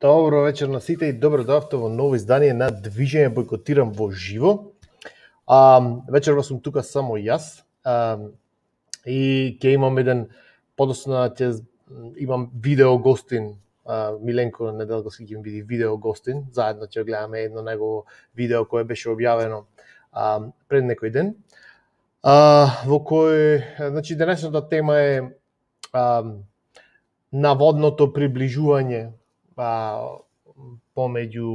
Добро вечер на сите и добро дојавте во ново издание на Движење Бойкотирам во живо. Вечерва сум тука само јас и ќе имам еден, подоцна ќе имам видео гостин, Миленко Неделковски ќе ми биде видео гостин, заедно ќе гледаме едно негово видео кое беше објавено пред некој ден, во кој, значи, денешната тема е наводното приближување помеѓу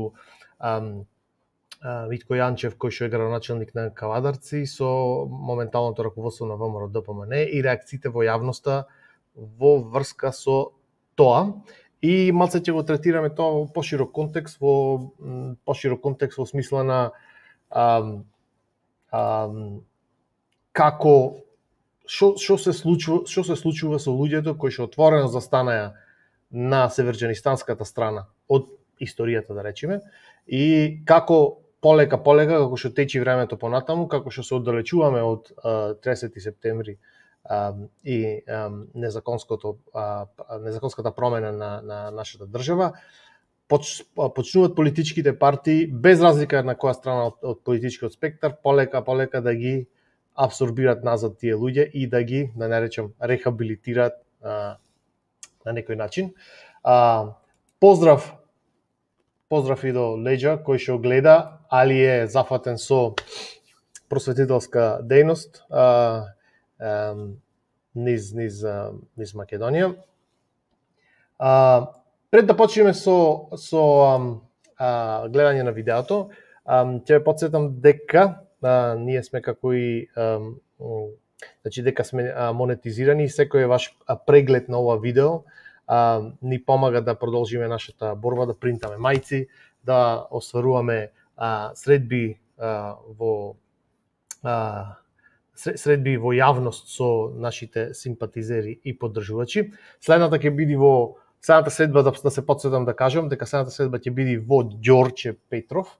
Митко Јанчев, кој што е градоначелник на Кавадарци, со моменталното раководство на ВМРО ДПМН и реакциите во јавноста во врска со тоа. И малце ќе го третираме тоа во поширок контекст, во смисла на како што се случува со луѓето кои што отворено застанаја на северџанистанската страна од историјата, да речеме, и како полека, како што течи времето понатаму, како што се оддалечуваме од 30 септември и незаконската промена на нашата држава, почнуваат политичките партии, без разлика на која страна од политичкиот спектар, полека да ги абсорбираат назад тие луѓе и да ги, да не речем, рехабилитираат на некој начин. Поздрав и до Леџа, кој што гледа, али е зафатен со просветителска дејност низ Македонија. Пред да почнеме со гледање на видеото, ќе ве потсетам дека ние сме како и значи дека сме монетизирани и секој ваш преглед на ова видео ни помага да продолжиме нашата борба, да принтаме мајци, да остваруваме средби во јавност со нашите симпатизери и поддржувачи. Следната следба, да се потсетам да кажам, дека следната следба ќе биде во Ѓорче Петров,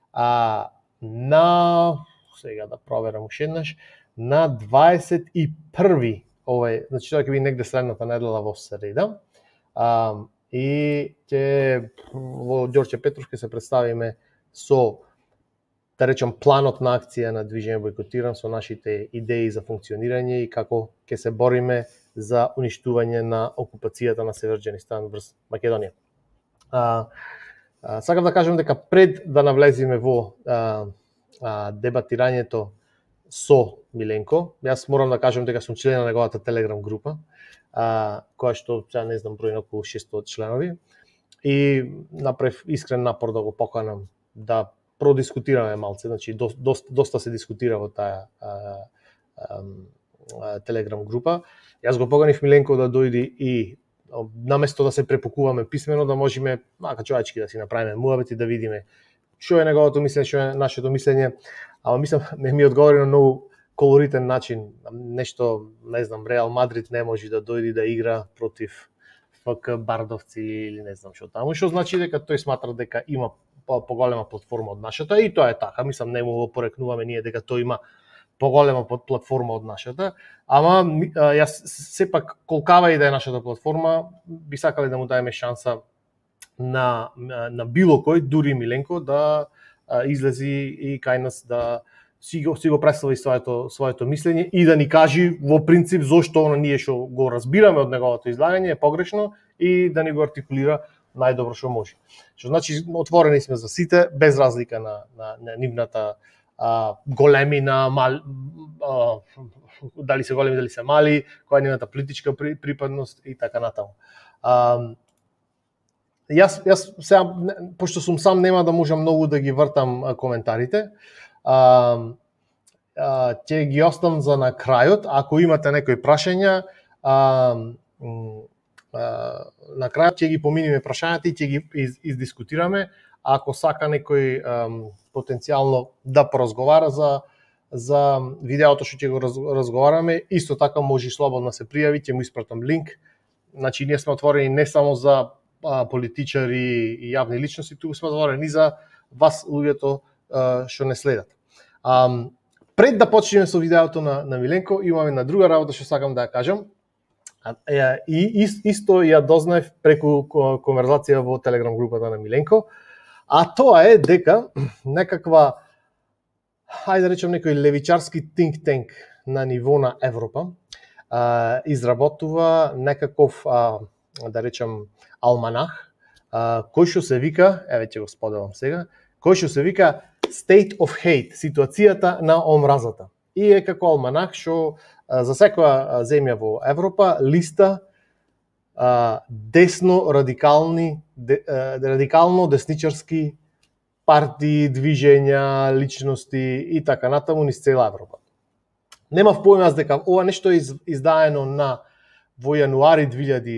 сега да проверам уште еднаш, на 21-ви, значи тоа ќе биде негде следната недела во среда, и во Ѓорче Петров ќе се представиме со, да речем, планот на акција на Движење Бойкотирам, со нашите идеи за функционирање и како ќе се бориме за уништување на окупацијата на Северџанистан врз Македонија. Сакам да кажам дека пред да навлеземе во дебатирањето со Миленко, јас морам да кажам дека сум член на неговата телеграм група, која што, не знам, брои околу 600 членови, и направив искрен напор да го поканам да продискутираме малце, значи доста се дискутира во таа телеграм група. Јас го поканив Миленко да дојде и наместо да се препукуваме писмено, да можеме човечки да си направиме муабет и да видиме што е неговото мислење, што е нашето мислење. Ама мислам, ми одговори на многу колоритен начин, нешто, не знам, Реал Мадрид не може да дојде да игра против ФК Бардовци или не знам што таму, што значи дека тој сматра дека има поголема платформа од нашата, и тоа е така. Мислам, не му го порекнуваме ние дека тој има поголема платформа од нашата, ама јас сепак, колкава и да е нашата платформа, би сакале да му даеме шанса на било кој, дури Миленко, да излези и кај нас да си го представи своето мислење и да ни кажи во принцип зошто ние што го разбираме од неговото излагање е погрешно и да ни го артикулира најдобро што може. Што значи отворени сме за сите, без разлика на нивната големина, дали се големи, дали се мали, која е нивната политичка припадност и така натаму. Јас сега, пошто сум сам, нема да можам многу да ги вртам коментарите. Ќе ги оставам за на крајот. Ако имате некои прашања, на крајот ќе ги поминиме прашањата и ќе ги издискутираме. Ако сака некој потенцијално да поразговара за видеото што ќе го разговараме, исто така може слободно се пријави, ќе му испратам линк. Значи, ние сме отворени не само за политичари и јавни личности, туку сме отворени за вас, луѓето што не следат. Пред да почнеме со видеото на Миленко, имаме една друга работа што сакам да ја кажам. И исто ја дознаев преку конверзација во Телеграм групата на Миленко, а тоа е дека некаква, хајде да речем некој левичарски think tank на ниво на Европа изработува некаков, да речем, алманах, кој што се вика, еве ќе го споделам сега, кој што се вика State of Hate, ситуацијата на омразата. И е како алманах што за секоја земја во Европа листа радикално десничарски партии, движења, личности и така натаму низ цела Европа. Немав појма дека ова нешто е издаено во јануари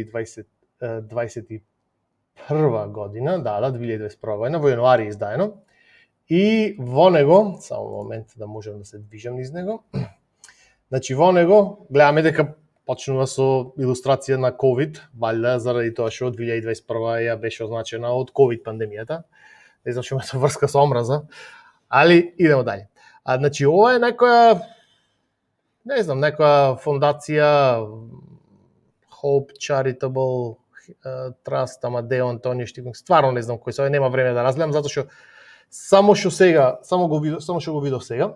2021 година, 2021 година, во јануари издаено. И во него, само момент да можам да се движам низ него, значи во него гледаме дека почнува со илустрација на COVID, валјда заради тоа што 2021 ја беше означена од COVID пандемијата. Не знам што има со врска со омраза, али идемо дале. Значи ова е некоја, не знам, некоја фондација Hope Charitable Trust, Амадео Антонио Штипинг, стварно не знам кој се, нема време да разгледам затоа што само што го видов сега.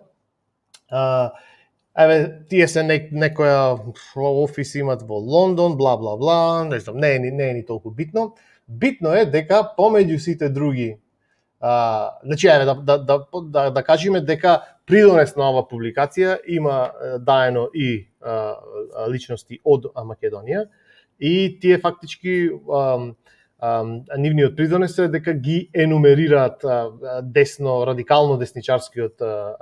Еве, тие се некоја офис имат во Лондон, бла бла бла, не знам, не е ни толку битно. Битно е дека помеѓу сите други, значи еве да кажеме дека придонес на ова публикација има даено и личности од Македонија и тие фактички нивниот придонес е дека ги енумерираат радикално десничарскиот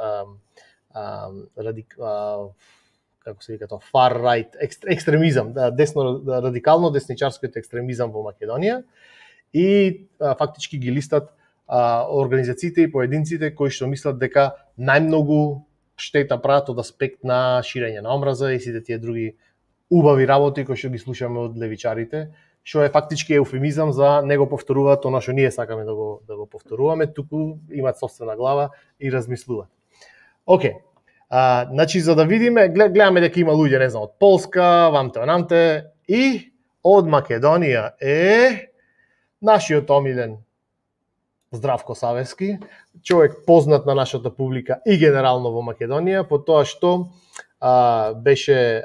како се вика тоа, far right екстремизам, радикално десничарскиот екстремизам во Македонија и фактички ги листат организациите и поединците кои што мислат дека најмногу штета прават од аспект на ширење на омраза и сите тие други убави работи кои што ги слушаме од левичарите, што е фактички еуфемизам за не го повторуваат она што ние сакаме да го повторуваме, туку имаат собствена глава и размислуваат. Океј. Значи за да видиме, гледаме дека има луѓе, не знам, од Полска, вамте и од Македонија е нашиот омилен Здравко Савески, човек познат на нашата публика и генерално во Македонија, по тоа што беше,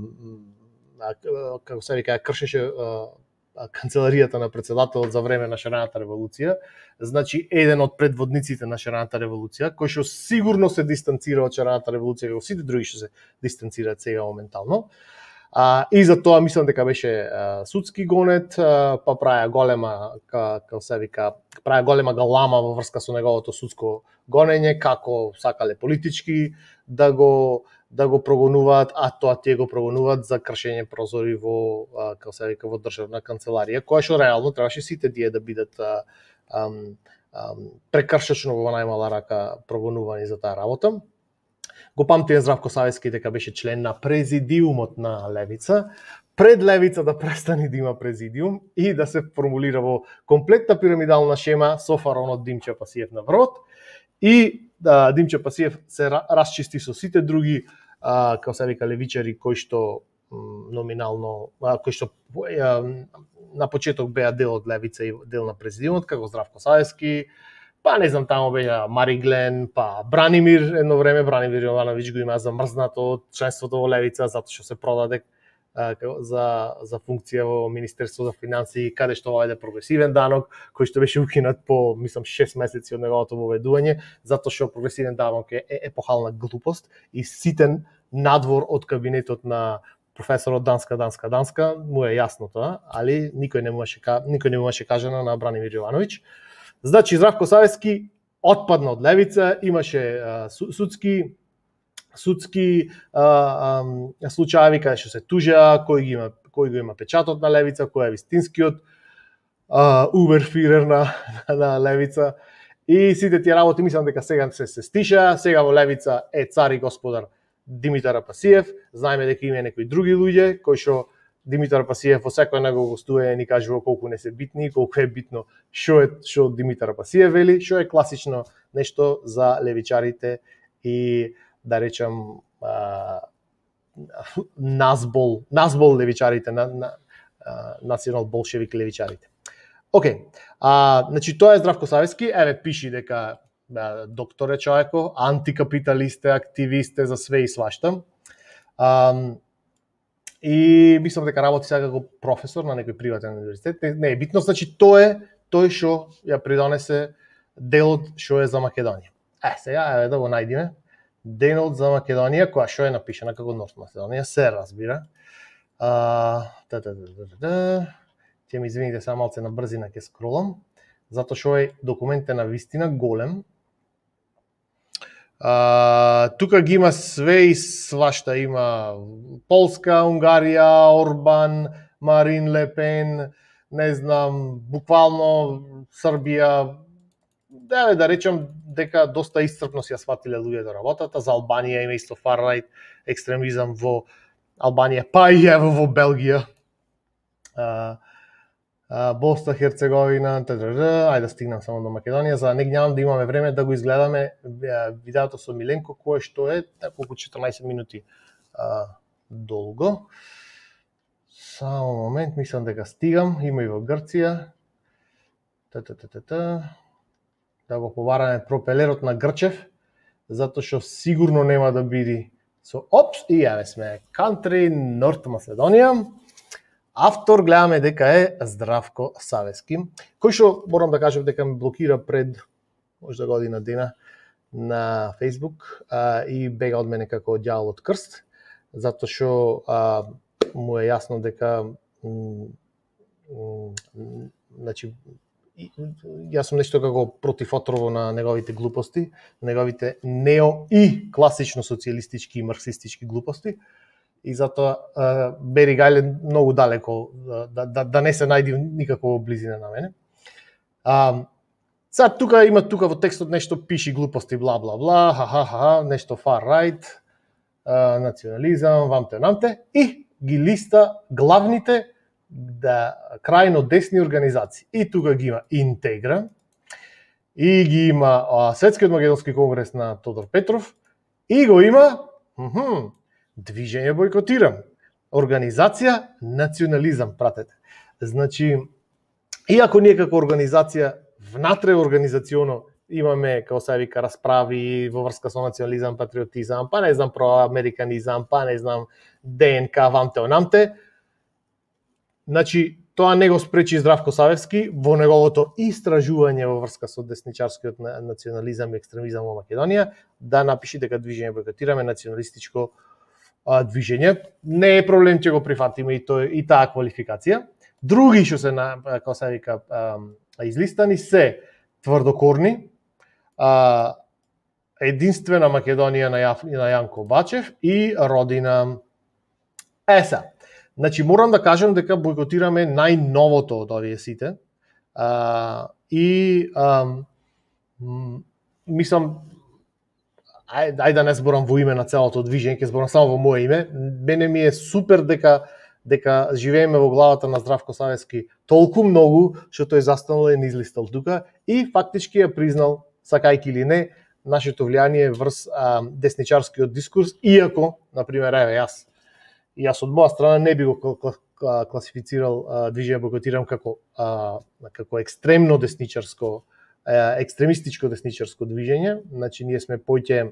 како се вика, кршеше канцеларијата на председателот за време на шарената револуција, значи еден од предводниците на шарената револуција, кој што сигурно се дистанцира од шарената револуција, како сите други што се дистанцираат сега моментално. И за тоа мислам дека беше судски гонет, па праја голема, како се вика, праја голема галама во врска со неговото судско гонење, како сакале политички да го прогонуваат, а тоа тие го прогонуваат за кршење прозори во, како се вика, во државна канцеларија, која што реално требаше сите тие да бидат прекршачно во најмала рака прогонувани за таа работа. Го памтиме Здравко Савески дека беше член на президиумот на Левица, пред Левица да престани да има президиум и да се формулира во комплетна пирамидална шема со фаронот Димчо Пасиев на врвот. И Димчо Пасиев се расчисти со сите други, како се вика, левичари кои што номинално, кои што на почеток беа дел од Левица и дел на президиумот, како Здравко Савески, па не знам, таму беа Мари Глен, па Бранимир, едно време Бранимир Јовановиќ го има замрзнато од членството во Левица затоа што се продаде за функција во Министерство за финансии, каде што воведе прогресивен данок, кој што беше укинат по, мислам, 6 месеци од неговото воведување, затоа што прогресивен данок е епохална глупост и сите надвор од кабинетот на професорот Данска му е јасно тоа, али никој не му беше кажано на Бранимир Јовановиќ. Значи Здравко Савески отпадна од Левица, имаше судски случаи каде што се тужеа, кој го има печатот на Левица, кој е вистинскиот Уберфирер на Левица. И сите тие работи мислам дека сега се стиша, сега во Левица е цар и господар Димитар Апасиев. Знаеме дека има некои други луѓе кои што Димитар Апасиев во секој негово гостување ни кажува колку не се битни, колку е битно што Димитар Апасиев вели, што е класично нешто за левичарите и да речам назбол левичарите, национал болшевик левичарите. Океј, значи тоа е Здравко Савески, еве пиши дека докторе човеко, антикапиталисте, активисте за све и свашта. И мислам дека работи сега како професор на некој приватен универзитет. Не е битно, значи тој што ја придонесе делот што е за Македонија. Сега еве да го најдиме. Делот за Македонија, која што е напишана како Норт Македонија, се разбира. Ќе ми извините, само малце на брзина ќе скролам, затоа што е документ на вистина голем. Тука ги има све и свашта, има Полска, Унгарија, Орбан, Марин Ле Пен, не знам, буквално Србија. Да речем дека доста исцрпно си ја сватиле луѓето работата. За Албанија има исто фар-рајт екстремизам во Албанија, па и ево во Белгија. Босна, Херцеговина, ајде да стигнам само до Македонија, за да нямам да имаме време да го изгледаме видеото со Миленко, кое што е околу 14 минути долго. Само момент, мислам дека стигам, има и во Грција. Да го повараме пропелерот на Грчев, затоа што сигурно нема да биде со опс и јаве сме Country Норт Македонија. Автор гледаме дека е Здравко Савески, кој што морам да кажам дека ме блокира пред можда година дена на Facebook и бега од мене како ѓавол од крст, затоа што му е јасно дека значи јас сум нешто како против отрово на неговите глупости, неговите нео и класично социјалистички и марксистички глупости. И затоа бери гајле многу далеко, да не се најди никако во близина на мене. Сега тука во текстот нешто пиши глупости, бла бла бла, ха, нешто far-right, национализам, вамте, и ги листа главните крајно десни организации. И тука ги има Интегра, и ги има Светскиот македонски конгрес на Тодор Петров, и го има Движење Бойкотирам, организација Национализам, пратете. Значи, иако ние како организација внатре организационо имаме, како се вика, расправи во врска со национализам, патриотизам, па не знам, проамериканизам, па не знам, ДНК, вамте, значи, тоа не го спречи Здравко Савески во неговото истражување во врска со десничарскиот национализам и екстремизам во Македонија, да напиши дека Движење Бойкотираме националистичко движење. Не е проблем ќе го прифатиме и таа квалификација. Други што се како се вика излистани се Тврдокорни, Единствена Македонија на Јанко Бачев и Родина. Значи морам да кажам дека бойкотираме најновото од овие сите. Мислам, ајде да не зборам во име на целото движење, ќе зборам само во мое име. Мене ми е супер дека живееме во главата на Здравко Савески толку многу што тој застанал и не излистал тука и фактички ја признал, сакајки или не, нашето влијание врз десничарскиот дискурс, иако, например, јас од моја страна не би го класифицирал Движење Бойкотирам како екстремно десничарско, екстремистичко десничарско движење. Значи, ние сме поќе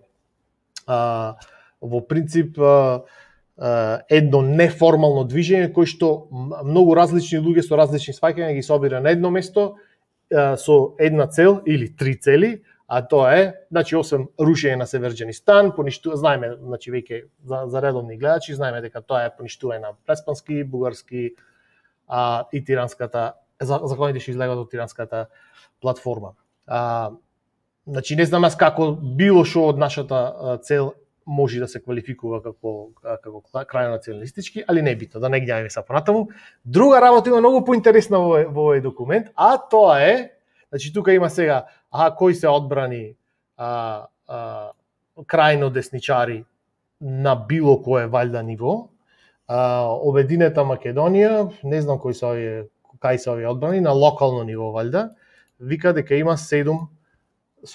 во принцип едно неформално движење кој што многу различни луѓе со различни сваќања ги собира на едно место со една цел или три цели, а тоа е, значи, освен рушење на Северџанистан, знаеме, значи, веќе за редовни гледачи, знаеме дека тоа е поништување на Преспански, Бугарски и тиранската, законите што излегат од тиранската платформа. Значи, не знам аз како било што од нашата цел може да се квалификува како крајно националистички, али не е битно, да не гњавиме са понатаму. Друга работа има многу поинтересна во овој документ, а тоа е, значи тука има сега, кои се одбрани крајно десничари на било кое валјда ниво. Обединета Македонија, не знам кај се овие одбрани, на локално ниво валјда, вика дека има 7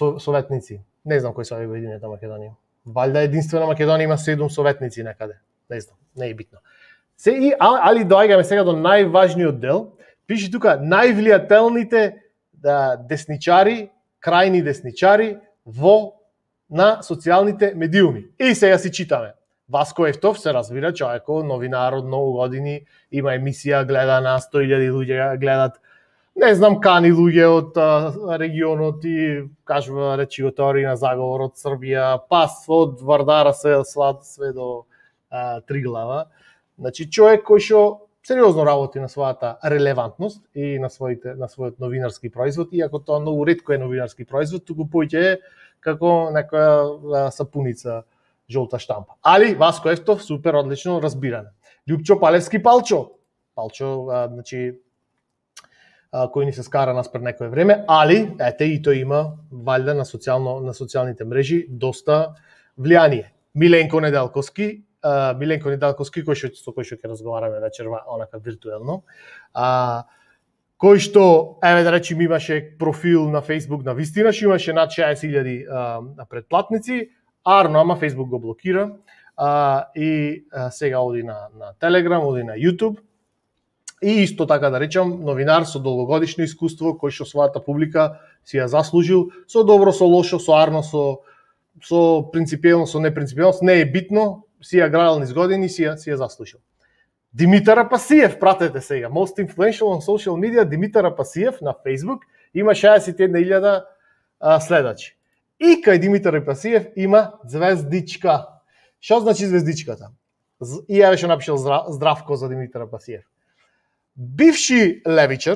советници. Не знам кои се овие Обединета Македонија. Валјда Единствена Македонија има 7 советници некаде. не знам, не е битно. Али доаѓаме сега до најважниот дел. Пише тука највлијателните десничари, крајни десничари на социјалните медиуми. И сега си читаме. Васко Ефтов се разбира, човекот, новинар од многу години, има емисија, гледа на 100.000 луѓе, гледат, не знам, кани луѓе од регионот и кажува речи го теории на заговор од Србија, пас од Вардара све до Триглава. Значи, човек кој што сериозно работи на својата релевантност и на својот новинарски производ, иако тоа многу ретко е новинарски производ, туку поќе е како некоја сапуница жолта штампа. Али Васко Ефтов супер одлично разбиране. Љупчо Палевски Палчо, значи кој ни се скара нас пред некое време, али ете и тој има валјда на социјалните мрежи доста влијание. Миленко Неделковски кој што ќе разговараме вечерва онака виртуелно. Кој што, еве да речем, имаше профил на Facebook на вистина, што имаше над 60.000 предплатници, арно, ама Facebook го блокира и сега оди на Telegram, оди на YouTube. И исто така да речам, новинар со долгогодишно искуство, кој што својата публика си ја заслужил, со добро, со лошо, со арно, со принципиелно, со непринципиелност, не е битно, си ја градил низ години, си ја заслужил. Димитар Апасиев, пратете сега, most influential on social media, Димитар Апасиев на Facebook, има 61.000 следачи. И кај Димитар Апасиев има звездичка. Што значи звездичката? И ја беше напишал здравко за Димитар Апасиев. Бивши левичар,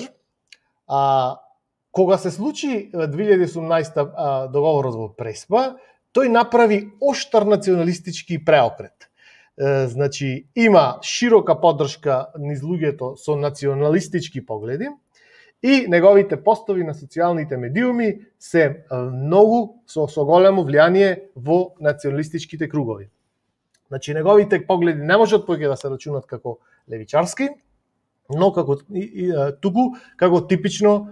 кога се случи 2018 договорот во Преспа, тој направи оштар националистички преокрет. Значи, има широка поддршка низ луѓето со националистички погледи и неговите постови на социјалните медиуми се многу со големо влијание во националистичките кругови. Значи, неговите погледи не можат повеќе да се рачунат како левичарски, но како како типично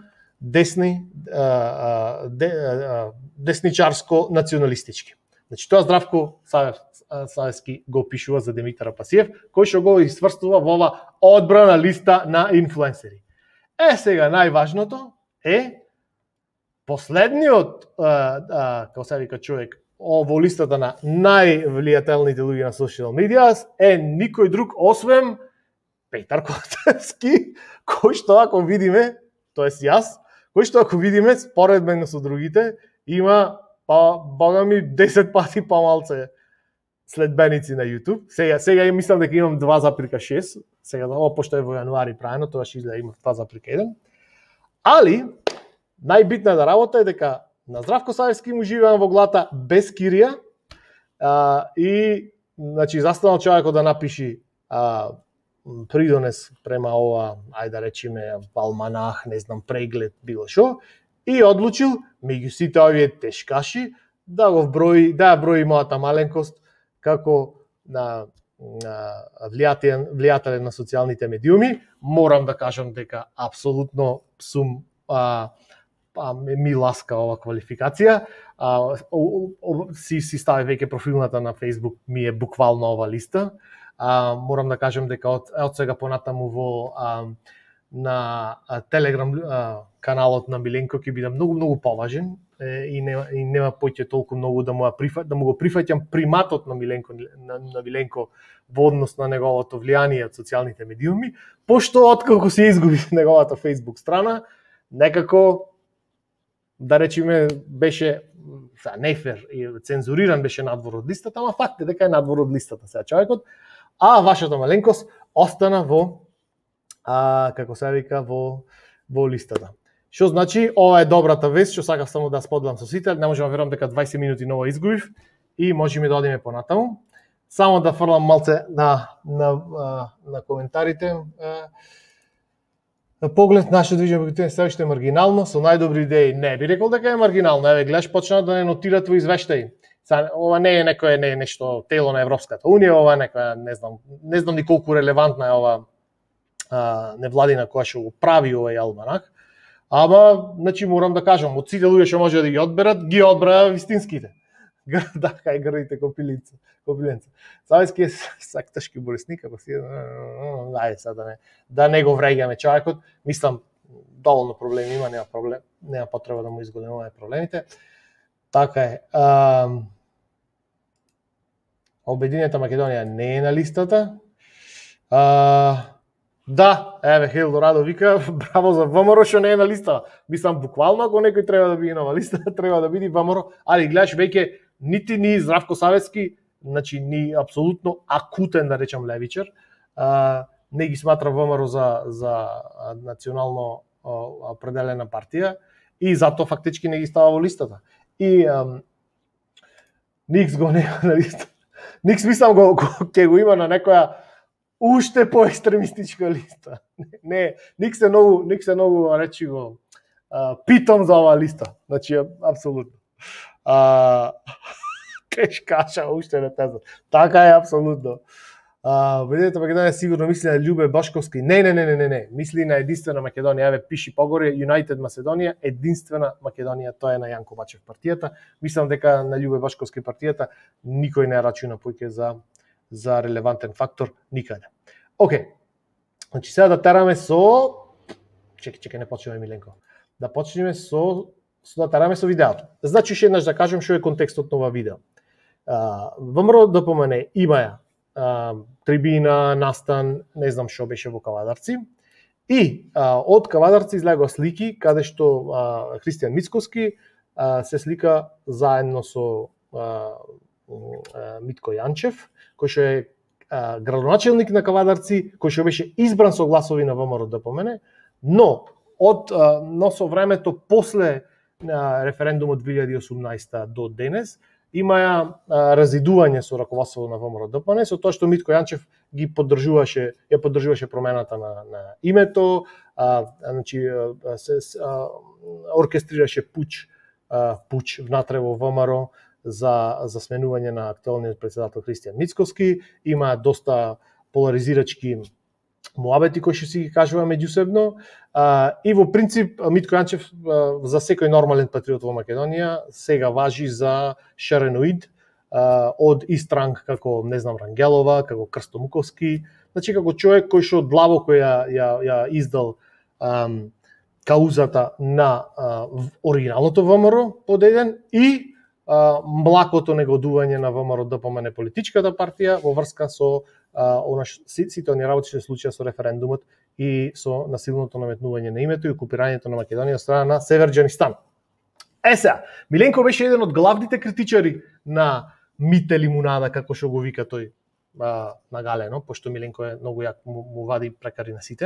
десничарско националистички. Значи тоа Здравко Савевски го пишува за Димитар Апасиев, кој што го сврстува во ова одбрана листа на инфлуенсери. Сега најважното е последниот како се вика човек во листата на највлијателните луѓе на social media е никој друг освен Петар Котевски, кој што ако видиме, тоест јас, кој што ако видиме според мене со другите, има бога ми 10 пати помалце следбеници на YouTube. Сега мислам дека имам 2,6. Сега ова пошто е во јануари правено, тоа ќе изгледа има 2,1. Али најбитната работа е дека на Здравко Савевски му живеам во глата без кирија и значи застанал човекот да напиши придонес према ова, ајде да речеме, алманах, не знам, преглед, било шо, и одлучил меѓу сите овие тешкаши да го брои мојата маленкост како на влијателен на социјалните медиуми. Морам да кажам дека апсолутно сум ми ласка ова квалификација. Си стави веќе профилната на Facebook, ми е буквално ова листа. Морам да кажам дека од сега понатаму на Telegram каналот на Миленко ќе биде многу поважен и нема поќе толку многу да му го прифаќам приматот на Миленко во однос на неговото влијание од социјалните медиуми, пошто откако се изгуби неговата Facebook страна, некако да речеме беше нефер и цензуриран беше надвор од листата, ама факт е дека е надвор од листата сега човекот, а вашата маленкост остана во како се вика во листата. Што значи, ова е добрата вест, што сакав само да споделам со сите, не можам да верувам дека 20 минути ново изгубив и можеме да одиме понатаму. Само да фрлам малце на коментарите. Поглед нашето движење по се уште маргинално, со најдобри идеи. Не би рекол дека е маргинално, еве гледаш почна да не нотират во извештаи. Ова не е некое нешто тело на Европската унија, ова е некоја не знам ни колку релевантна е ова невладина која што го прави овој алманах. Ама, значи, морам да кажам, од сите луѓе што може да ги одберат, ги одбра вистинските. Да, кај грдите копилица. Совески е тешки болесник, ако си ајде сега да не го вреѓаме човекот, мислам доволно проблеми има, нема потреба да му изголемуваме проблемите. Така е. Обединета Македонија не е на листата. Да, еве Хелдорадо вика, браво за ВМРО што не е на листата. Мислам буквално ако некој треба да биде на листата, треба да биде ВМРО, али гледаш веќе нити ни Здравко Савецки, значи ни апсолутно акутен да речам левичар, не ги сматра ВМРО за национално определена партија и затоа фактички не ги става во листата. И Никс го нема на листата. Никс мислам ќе го има на некоја уште поекстремистичка листа. Не, Никс е многу речи го питам за оваа листа. Значи апсолутно. Кеш каша уште не те знам. Така е апсолутно. Обединета Македонија сигурно мисли на Љубе Башковски. Не. Мисли на единствена Македонија. Еве пиши погоре United Macedonија, единствена Македонија, тоа е на Јанко Бачев партијата. Мислам дека на Љубе Башковски партијата никој не рачуна поќе за релевантен фактор никаде. Океј. Значи сега да тераме со чекај не почнеме Миленко. Да почнеме да тераме со видеото. Значи уште еднаш да кажем што е контекстот на ова видео. ВМРО ДПМН имаја трибина, настан, не знам што беше во Кавадарци. И од Кавадарци излегоа слики каде што Христијан Мицковски се слика заедно со Митко Јанчев, кој што е градоначелник на Кавадарци, кој што беше избран со гласови на ВМРО ДПМН, но со времето после референдумот 2018 до денес имаја разидување со раководството на ВМРО ДПМН, со тоа што Митко Јанчев ја поддржуваше промената на името, значи се оркестрираше пуч внатре во ВМРО за сменување на актуелниот претседател Христијан Мицковски. Има доста поларизирачки муабети кои што си ги кажува меѓусебно. И во принцип Митко Јанчев за секој нормален патриот во Македонија сега важи за шареноид од истранг како не знам Рангелова, како Крсто Муковски, значи како човек кој што длабоко ја издал каузата на оригиналното ВМРО под еден и млакото негодување на ВМРО ДПМН политичката партија во врска со сите оние работи што се случија со референдумот и со насилното наметнување на името и окупирањето на Македонија од страна на Северџанистан. Сега, Миленко беше еден од главните критичари на Мите Лимунада, како што го вика тој нагалено, пошто Миленко е многу јак му вади прекари на сите.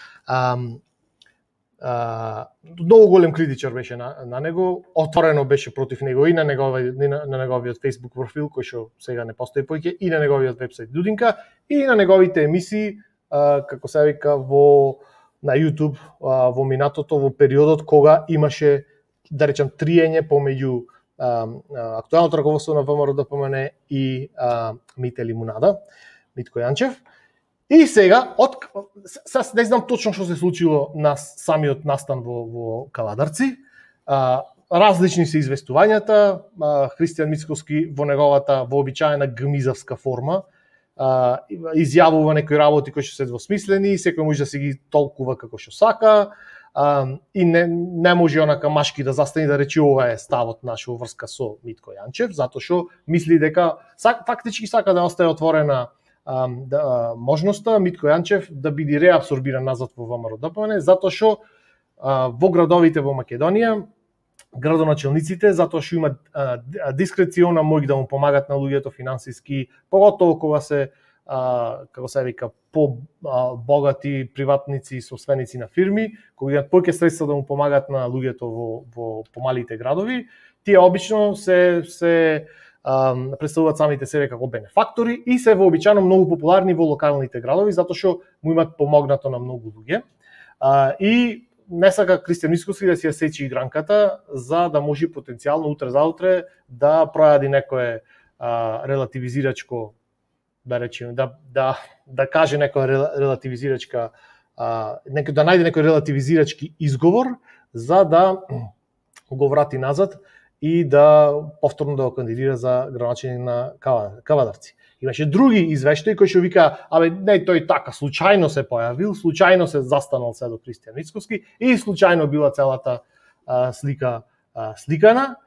Многу голем критичар беше на него, отворено беше против него и на неговиот Facebook профил, кој што сега не постои поиќе, и на неговиот вебсайт Дудинка, и на неговите емисии, како се вика, на YouTube, во минатото, во периодот кога имаше, да речам, триење помеѓу актуелното раководство на ВМРО ДПМН и Мите Лимунада, Митко Јанчев. И сега, не знам точно што се случило на самиот настан во Кавадарци. Различни се известувањата. Христијан Мицковски во неговата вообичаена гмизавска форма изјавува некои работи кои што се двосмислени, секој може да се ги толкува како што сака, и не може онака машки да застани да рече ова е ставот наш во врска со Митко Јанчев, затоа што мисли дека фактички сака да остане отворена можноста Митко Јанчев да биде реабсорбиран назад во ВМРО ДПМН, затоа што во градовите во Македонија градоначелниците, затоа што имат дискрециона моќ да му помагат на луѓето финансиски, поготово кога се како се вика по-богати приватници и собственици на фирми, кои имаат повеќе средства да му помагат на луѓето во помалите градови, тие обично се представуваат самите себе како бенефактори и се вообичаено многу популарни во локалните градови затоа што му имат помогнато на многу луѓе. И не сака Христијан Мицковски да си ја сечи игранката за да може потенцијално утре заутре да пројади некое релативизирачко, да речеме, да каже некоја релативизирачка, да најде некој релативизирачки изговор за да го врати назад и да повторно да го кандидира за градоначелник на Кавадарци. Имаше други извештаи кои што вика, не, тој така случајно се појавил, случајно се застанал се до Кристијан Мицкоски и случајно била целата слика сликана.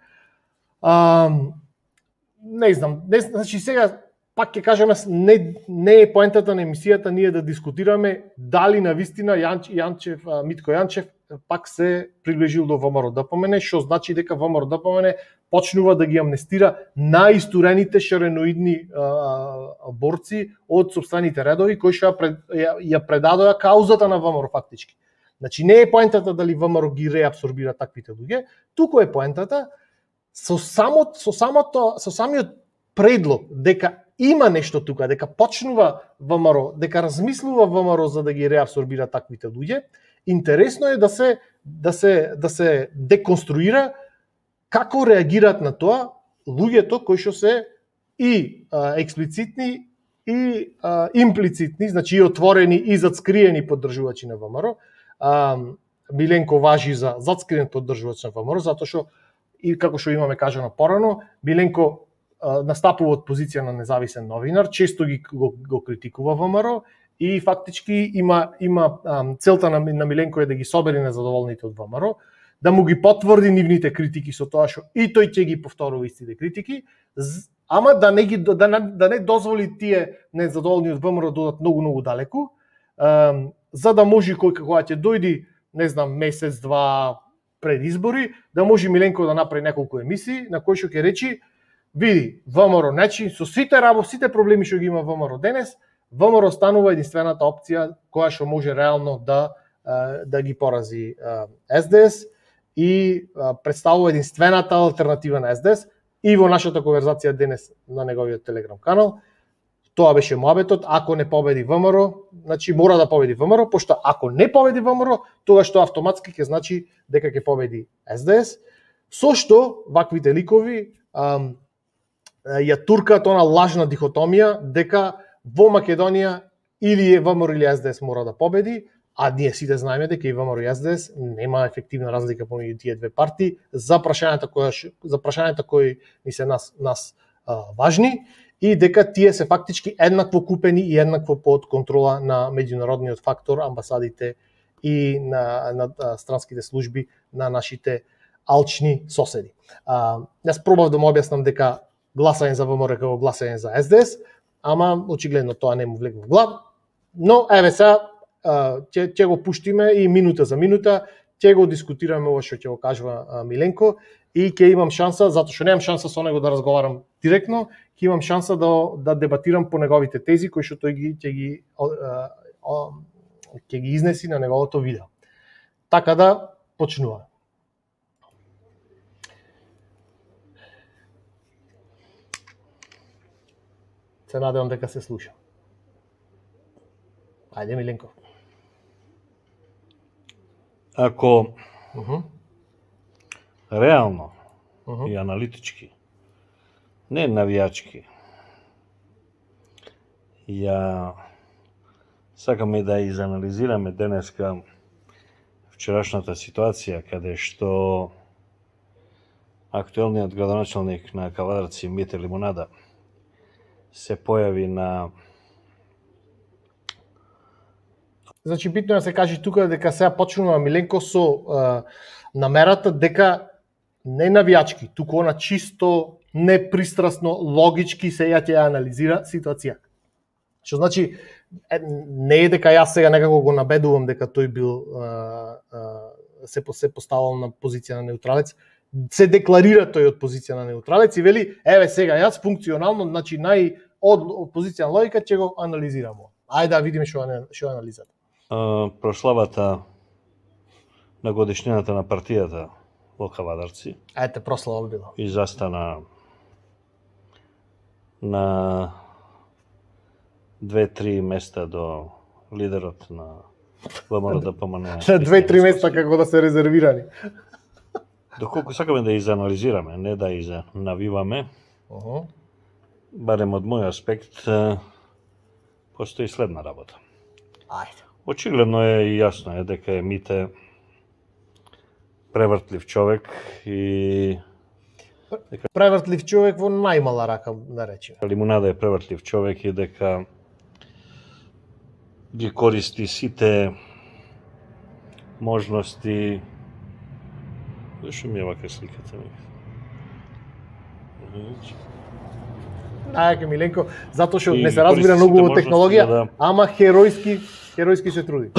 Не знам, значи сега пак ќе кажеме, не е поентата на емисијата ние да дискутираме дали навистина Митко Јанчев пак се приближил до ВМРО ДПМН, што значи дека ВМРО ДПМН почнува да ги амнестира наистурените шареноидни борци од сопствените редови кои што ја предадоа каузата на ВМРО фактички. Значи не е поентата дали ВМРО ги реабсорбира таквите луѓе, туку е поентата со самиот предлог дека има нешто тука, дека почнува ВМРО, дека размислува ВМРО за да ги реабсорбира таквите луѓе. Интересно е да се деконструира како реагираат на тоа луѓето кои што се и експлицитни и имплицитни, значи и отворени и зацкриени поддржувачи на ВМРО. Миленко важи за зацкриен поддржувач на ВМРО, затоа што и како што имаме кажано порано, Миленко настапува од позиција на независен новинар, често го критикува ВМРО и фактички има целта на Миленко е да ги собере незадоволните од ВМРО, да му ги потврди нивните критики со тоа што и тој ќе ги повторува истите критики, ама да не дозволи тие незадоволни од ВМРО да одат многу далеку, за да може кога ќе дојди, не знам, месец-два пред избори, да може Миленко да направи неколку емисии на кои што ќе речи: види, ВМРО, значи со сите проблеми што ги има ВМРО денес, ВМРО станува единствената опција која што може реално да ги порази СДС и представува единствената алтернатива на СДС. И во нашата конверзација денес на неговиот телеграм канал, тоа беше муабетот: ако не победи ВМРО, значи мора да победи ВМРО, пошто ако не победи ВМРО, тогаш тоа автоматски ќе значи дека ќе победи СДС, со што ваквите ликови ја туркаат она лажна дихотомија дека во Македонија или е ВМРО или СДС мора да победи, а ние сите знаеме дека и ВМРО и СДС нема ефективна разлика помеѓу тие две партии за прашањата кои ни се нас важни, и дека тие се фактички еднакво купени и еднакво под контрола на меѓународниот фактор, амбасадите и на странските служби на нашите алчни соседи. Јас пробав да му објаснам дека гласање за ВМРО е како гласање за СДС, ама очигледно тоа не му влегува в глава. Но еве сега ќе го пуштиме и минута за минута ќе го дискутираме ова што ќе го кажува Миленко, и ќе имам шанса, затоа што немам шанса со него да разговарам директно, ќе имам шанса да дебатирам по неговите тези кои што тој ќе ги изнеси на неговото видео. Така да почнуваме. Се надевам дека се слуша. Ајде, Миленко. Ако реално и аналитички, не навијачки, ја сакаме да изанализираме денеска вчерашната ситуација каде што актуелниот градоначалник на Кавадарци Мите Лимонада се појави на... Значи, битно е да се каже тука дека сега почнува Миленко со намерата дека не навијачки, туку она чисто непристрасно, логички се ќе анализира ситуација. Што значи, не е дека јас сега некако го набедувам дека тој бил се поставил на позиција на неутралец, се декларира тој од позиција на неутралец и вели: еве сега јас функционално, значи од позиција на логика ќе го анализирам. Ајде да видиме што анализата. Прославата на годишнината на партијата во Кавадарци. Ете, прослава било. И застана на 2-3 места до лидерот на ВМРО ДПМН. 2-3 места како да се резервирани. Доколку сакаме да изанализираме, не да навиваме, барем од мој аспект, постои следна работа. Ајде. Очигледно е и јасно е дека е Мите превртлив човек и Превртлив човек во најмала рака, да речеме. Лимунада е превртлив човек и дека ги користи сите можности. Зашо ми е вака сликата? Ајке Миленко, затоа што И не се ги разбира користи многу сите во технологија, можности, ама херојски се труди.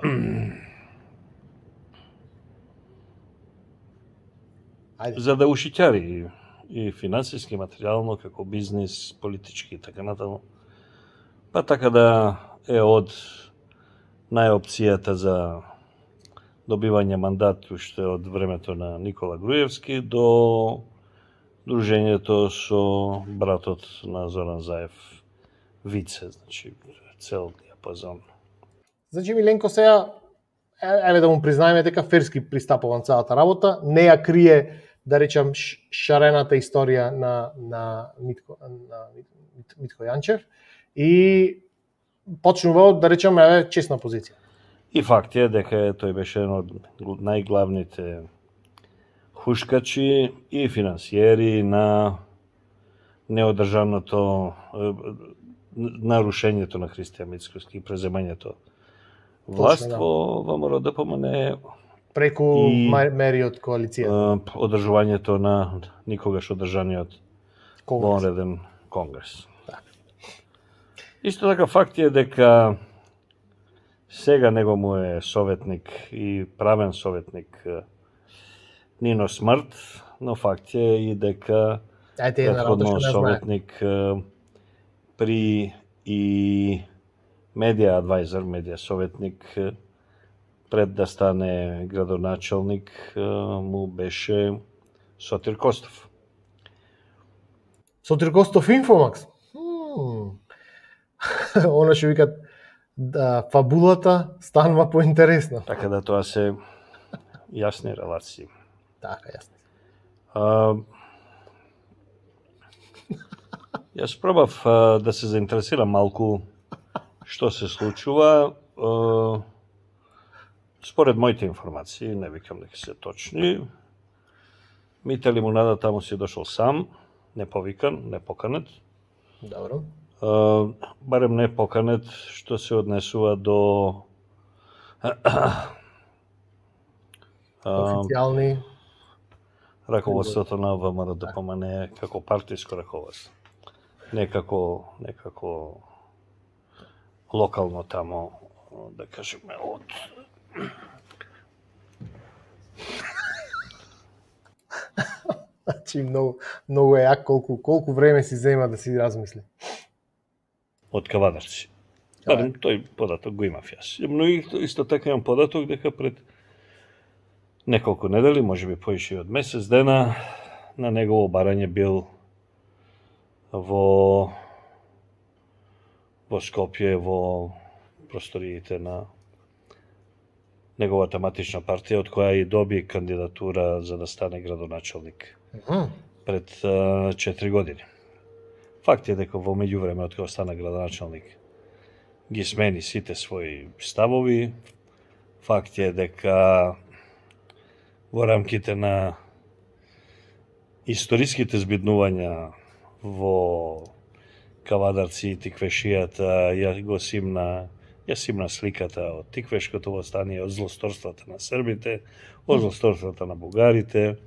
Ајде. За да ушиќари и финансиски, материјално, како бизнис, политички и така натаму. Па така да е од најопцијата за добивање мандат уште од времето на Никола Груевски до дружењето со братот на Зоран Заев, Вице, значи цел диапазон. Значи Миленко сега еве да му признаеме дека ферски пристапува на целата работа, не ја крие, да речам, шарената историја на Митко Јанчев и почнува од, да речам, еве честна позиција. И факт е дека тој беше еден од најглавните хушкачи и финансиери на неодржаното нарушењето на Христијан Мицкоски и преземањето власт во ВМРО ДПМН преку мери од коалиција. Одржувањето на никогаш одржаниот вонреден конгрес. Так. Исто така факт е дека сега него му е советник и правен советник Нино Смрт, но факт е и дека претходно советник при и медиа адвајзор, медиа советник, пред да стане градоначалник, му беше Сотир Костов. Сотир Костов Инфомакс. Оно што викат, да, фабулата станува поинтересна. Така да тоа се јасни релации. Така, јасно. Јас пробав да се заинтересирам малку што се случува. Според моите информации, не викам дека се точни, Мите Лимунада таму си дошол сам, не повикан, не поканет. Добро. Барем не поканет што се однесува до официјални раководството на ВМРО ДПМН како партиско раководство. Не како локално тамо, да кажеме, од Значи многу е јак колку време си зема да си размисли. Од Кавадарци. Барем тој податок го имав јас. Но исто така имам податок дека пред неколку недели, можеби поише од месец дена, на негово барање бил во Скопје, во просториите на неговата матична партија, од која и доби кандидатура за да стане градоначалник пред 4 години. Факт е дека во меѓувреме од кога стана градоначалник ги смени сите своји ставови. Факт е дека во рамките на историските збиднувања во Кавадарци и Тиквешијата, ја симна сликата од Тиквешкото востание, од злосторствата на србите, од злосторствата на бугарите.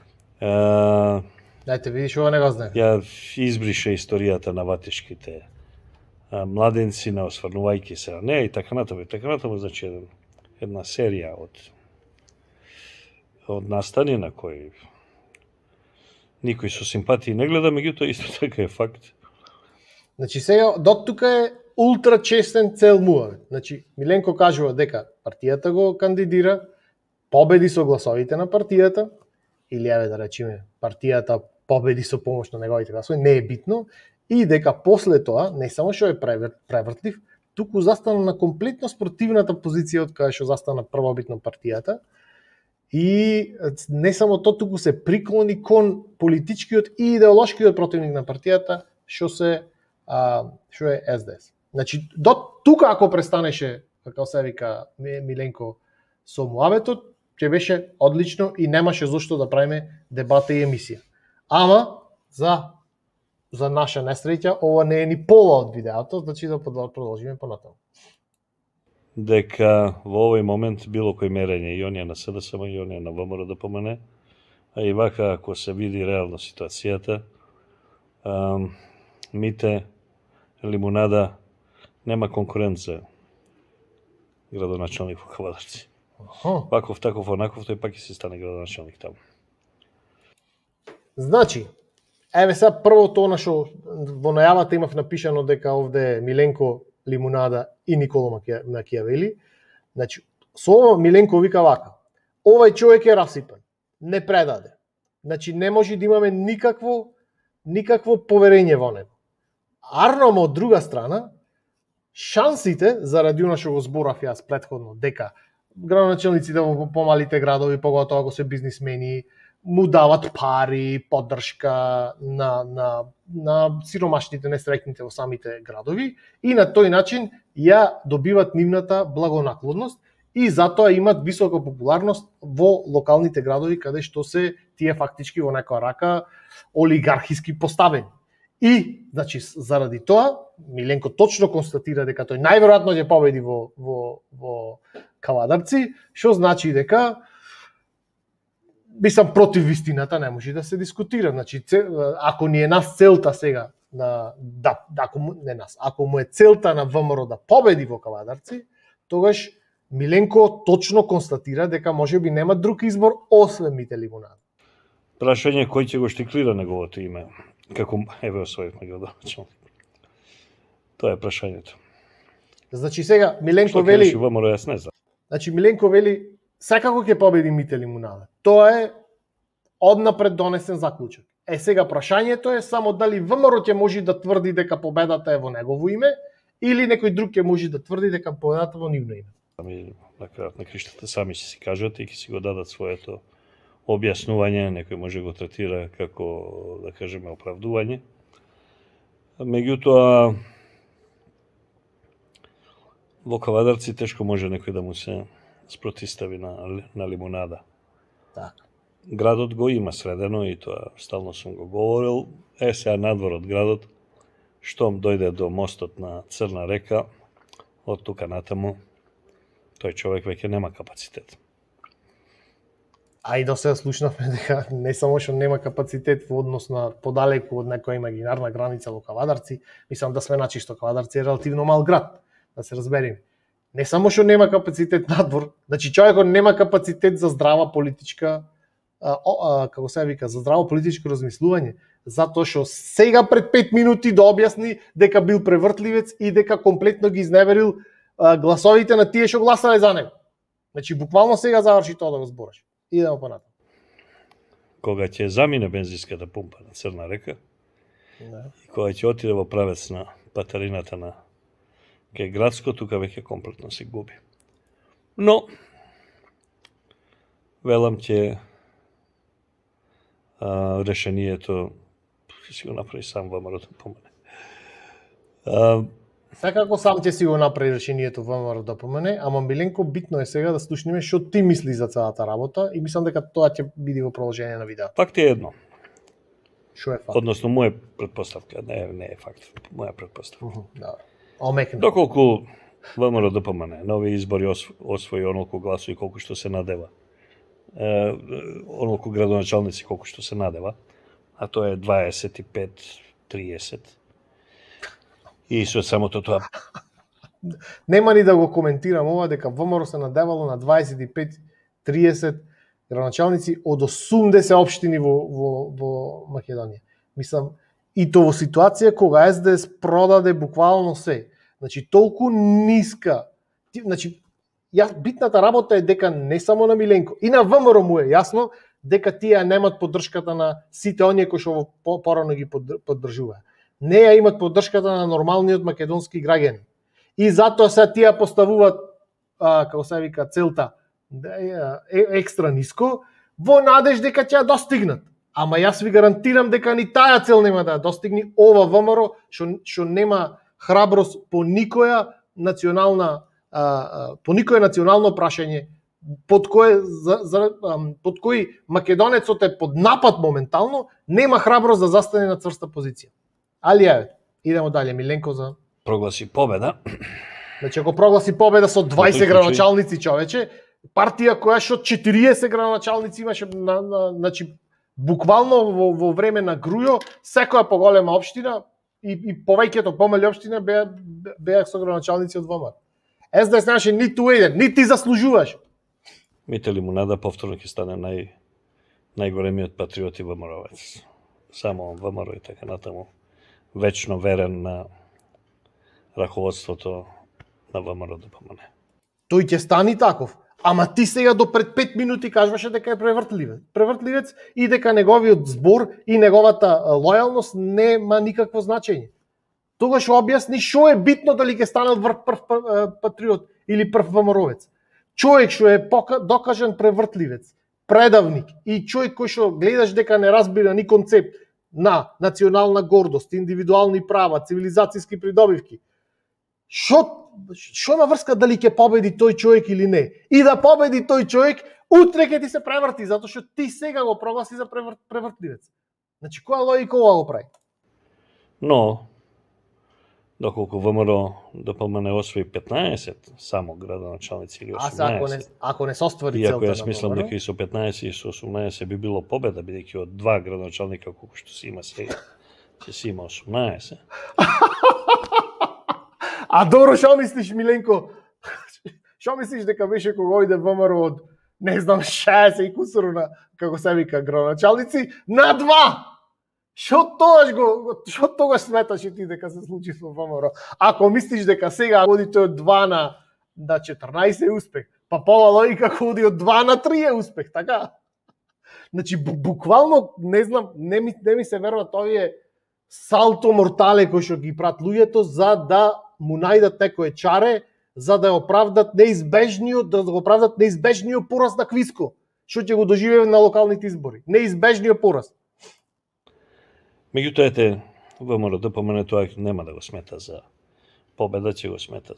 Дајте, видиш, ова не го знаех. Ја избрише историјата на ватишките младенци, не осврнувајќи се на неа и така натаму, значи една серија од настани на кои никој со симпатии не гледа, меѓутоа исто така е факт. Значи сега до тука е ултра честен цел муавет. Значи Миленко кажува дека партијата го кандидира, победи со гласовите на партијата, или еве да речеме партијата победи со помош на неговите гласови, не е битно, и дека после тоа не само што е превртлив, туку застана на комплетно спротивната позиција од каја што застана првобитно партијата. И не само тоа, туку се приклони кон политичкиот и идеолошкиот противник на партијата, што е СДС. Значи, до тука ако престанеше, како се вика Миленко, со муабетот, ќе беше одлично и немаше зошто да правиме дебата и емисија. Ама за наша несреќа ова не е ни пола од видеото, значи да продолжиме понатаму. Дека во овој момент било кој мерење и оние на СДСМ и оние на ВМРО да помене, а и вака ако се види реално ситуацијата, Мите Лимунада нема конкурент за градоначалник во Кавадарци. Ваков, таков, онаков, тој пак ќе се стане градоначалник таму. Значи, еве сега првото она што во најавата имав напишано дека овде е Миленко Лимунада и Николо Макијавели. Значи, со ова Миленко вика вака: овај човек е расипан, не предаде. Значи не може да имаме никакво поверење во него. Арно од друга страна, шансите заради она што го зборав јас претходно, дека градоначалниците во помалите градови, поготоа ако се бизнисмени, му дават пари, поддршка на сиромашните, несреќните во самите градови и на тој начин ја добиват нивната благонаклонност и затоа имат висока популарност во локалните градови каде што се тие фактички во некоја рака олигархиски поставени. И, значи, заради тоа, Миленко точно констатира дека тој најверојатно ќе победи во Кавадарци, што значи дека мислам против вистината не може да се дискутира. Значи, ако ни е нас целта сега ако му е целта на ВМРО да победи во Кавадарци, тогаш Миленко точно констатира дека можеби нема друг избор освен Мите Лимунада. Прашање кој ќе го штиклира неговото име, како еве освоивме градоначалник. Тоа е прашањето. Значи сега Миленко Што вели, ќе ВМРО, јас не знам. значи Миленко вели секако ќе победи Мите Лимунада. Тоа е однапред донесен заклучок. Сега прашањето е само дали ВМРО ќе може да тврди дека победата е во негово име или некој друг ќе може да тврди дека победата во нивно име. Ами на крајот на криштата сами ќе си кажат и ќе си го дадат своето објаснување, некој може го третира како, да кажеме, оправдување. Меѓутоа, во Кавадарци тешко може некој да му се спротистави на Лимунада. Така. Градот го има средено и тоа стално сум го говорил. Сега надвор од градот, штом дојде до мостот на Црна река, од тука натаму, тој човек веќе нема капацитет. А и до сега слушнавме дека не само што нема капацитет во однос на подалеку од некоја имагинарна граница во Кавадарци, мислам да сме начисто, Кавадарци е релативно мал град, да се разбереме. Не само што нема капацитет надвор, значи човекот нема капацитет за здрава политичка, како се вика, за здраво политичко размислување, затоа што сега пред 5 минути да објасни дека бил превртливец и дека комплетно ги изневерил гласовите на тие што гласале за него. Значи буквално сега заврши тоа да го збораш. Идемо понатаму. Кога ќе замине бензинската пумпа на Црна река, и кога ќе отиде во правец на патарината на кај градско, тука веќе комплетно се губи. Но, велам ќе решението ќе си го направи сам ВМРО да помене. Секако сам ќе си го направи решението ВМРО да помене, ама Миленко битно е сега да слушнеме што ти мисли за целата работа и мислам дека тоа ќе биде во продолжение на видеото. Факт е едно. Што е факт? Односно моја претпоставка, не е факт, моја претпоставка. Да. Омекно. Доколку ВМРО да помене, на овие избори освои онолку гласови колку што се надева. Онолку градоначалници колку што се надева, а тоа е 25-30. И со самото тоа. Нема ни да го коментирам ова дека ВМРО се надевало на 25-30 градоначалници од 80 општини во Македонија. Мислам, и то во ситуација кога СДС продаде буквално се. Значи, толку ниска. Значи, битната работа е дека не само на Миленко, и на ВМРО му е јасно дека тие немат поддршката на сите оние кои што порано ги поддржуваат. Не ја имат поддршката на нормалниот македонски граѓани. И затоа се тие поставуваат, како се вика, целта екстра ниско, во надеж дека ќе ја достигнат. Ама јас ви гарантирам дека ни таа цел нема да ја достигне ова ВМРО што нема храброст по никоја национално прашање под кои македонецот е под напад моментално, нема храброст да застане на цврста позиција. Али ја, идемо дале, Миленко за прогласи победа. Значи, ако прогласи победа со 20 градоначалници, човече, партија која што 40 градоначалници имаше, значи, буквално во време на Грујо, секоја поголема општина и повеќето помали општина беа со градоначалници од ВМРО. СДС немаше ниту еден, нити ти заслужуваш. Мите Лимунада повторно ќе стане најголемиот патриот и ВМРО-вец. Само ВМРО и така натаму. Вечно верен на раководството на ВМРО ДПМН. Тој ќе стани таков. Ама ти сега до пред 5 минути кажуваше дека е превртливец и дека неговиот збор и неговата лојалност нема никакво значење. Тогаш објасни што е битно дали ќе стане прв патриот или прв ВМРО-вец. Човек што е докажан превртливец, предавник и човек кој што гледаш дека не разбира ни концепт на национална гордост, индивидуални права, цивилизацијски придобивки. Што има врска дали ќе победи тој човек или не? И да победи тој човек, утре ќе ти се преврти, затоа што ти сега го прогласи за превртливец. Значи, која логика ова го прави? Но, доколку ВМРО ДПМН освои 15 само градоначалници или 18. Ако не се оствари целта. Иако јас мислам дека и со 15 и со 18 би било победа, бидејќи од 2 градоначалника колку што се има сега, ќе се има 18. А добро, што мислиш, Миленко? Што мислиш дека беше кога ојде ВМРО од, не знам, 60 и кусуро на, како се вика, градоначалници, на 2! Што тогаш сметаш и ти дека се случи со ВМРО? Ако мислиш дека сега оди тој од 2 на 14 е успех, па по логика оди од 2 на 3 е успех, така? Значи, буквално, не знам, не ми се веруват овие салто мортале кои што ги прат луѓето за да му најдат некое чаре, за да оправдат неизбежниот пораз на Квиско, што ќе го доживеме на локалните избори. Неизбежниот пораз. Меѓутоа, ете, ВМРО ДПМН тоа нема да го смета за победа, ќе го смета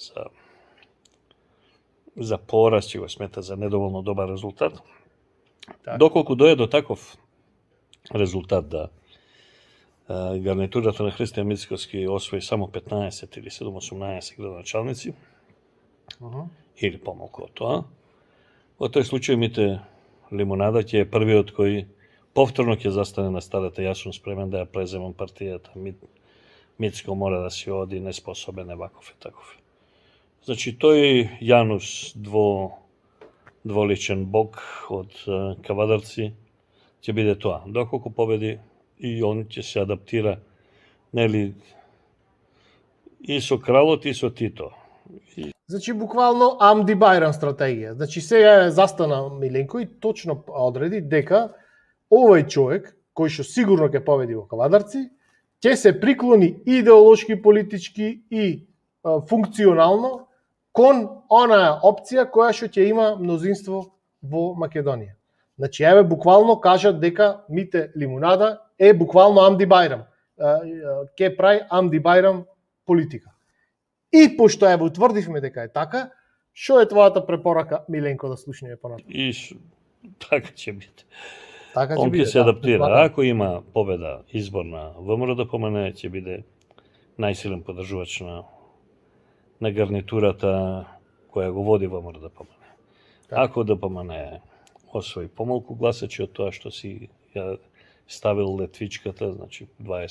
за пораз, ќе го смета за недоволно добар резултат. Так. Доколку дое до таков резултат да гарнитурата на Христијан Мицкоски освои само 15 или 7-18 градоначалници, или помалку од тоа, во тој случај Мите Лимунада ќе е првиот кој повторно ќе застане на старата, јас сум спремен да ја преземам партијата, Мицко мора да си оди, неспособен е ваков и таков. Значи, тој Јанус дволичен бог од Кавадарци ќе биде тоа. Доколку победи, и он ќе се адаптира, нели, и со кралот и со Тито. Значи, буквално Амди Байрам стратегија. Значи, сега застана Миленко и точно одреди дека овој човек, кој што сигурно ќе победи во Кавадарци, ќе се приклони идеолошки, политички и функционално кон онаа опција која што ќе има мнозинство во Македонија. Значи, еве буквално кажат дека Мите Лимунада е буквално Амди Байрам. Ке прави Амди Байрам политика. И пошто еве утврдивме дека е така, што е твојата препорака, Миленко, да слушнеме понатаму? И така ќе биде. Он ќе се адаптира. Ако има победа избор на ВМРО ДПМН, ќе биде најсилен поддржувач на гарнитурата која го води ВМРО ДПМН. Ако ДПМН освои помалку гласачи од тоа што си ја ставил летвичката, значи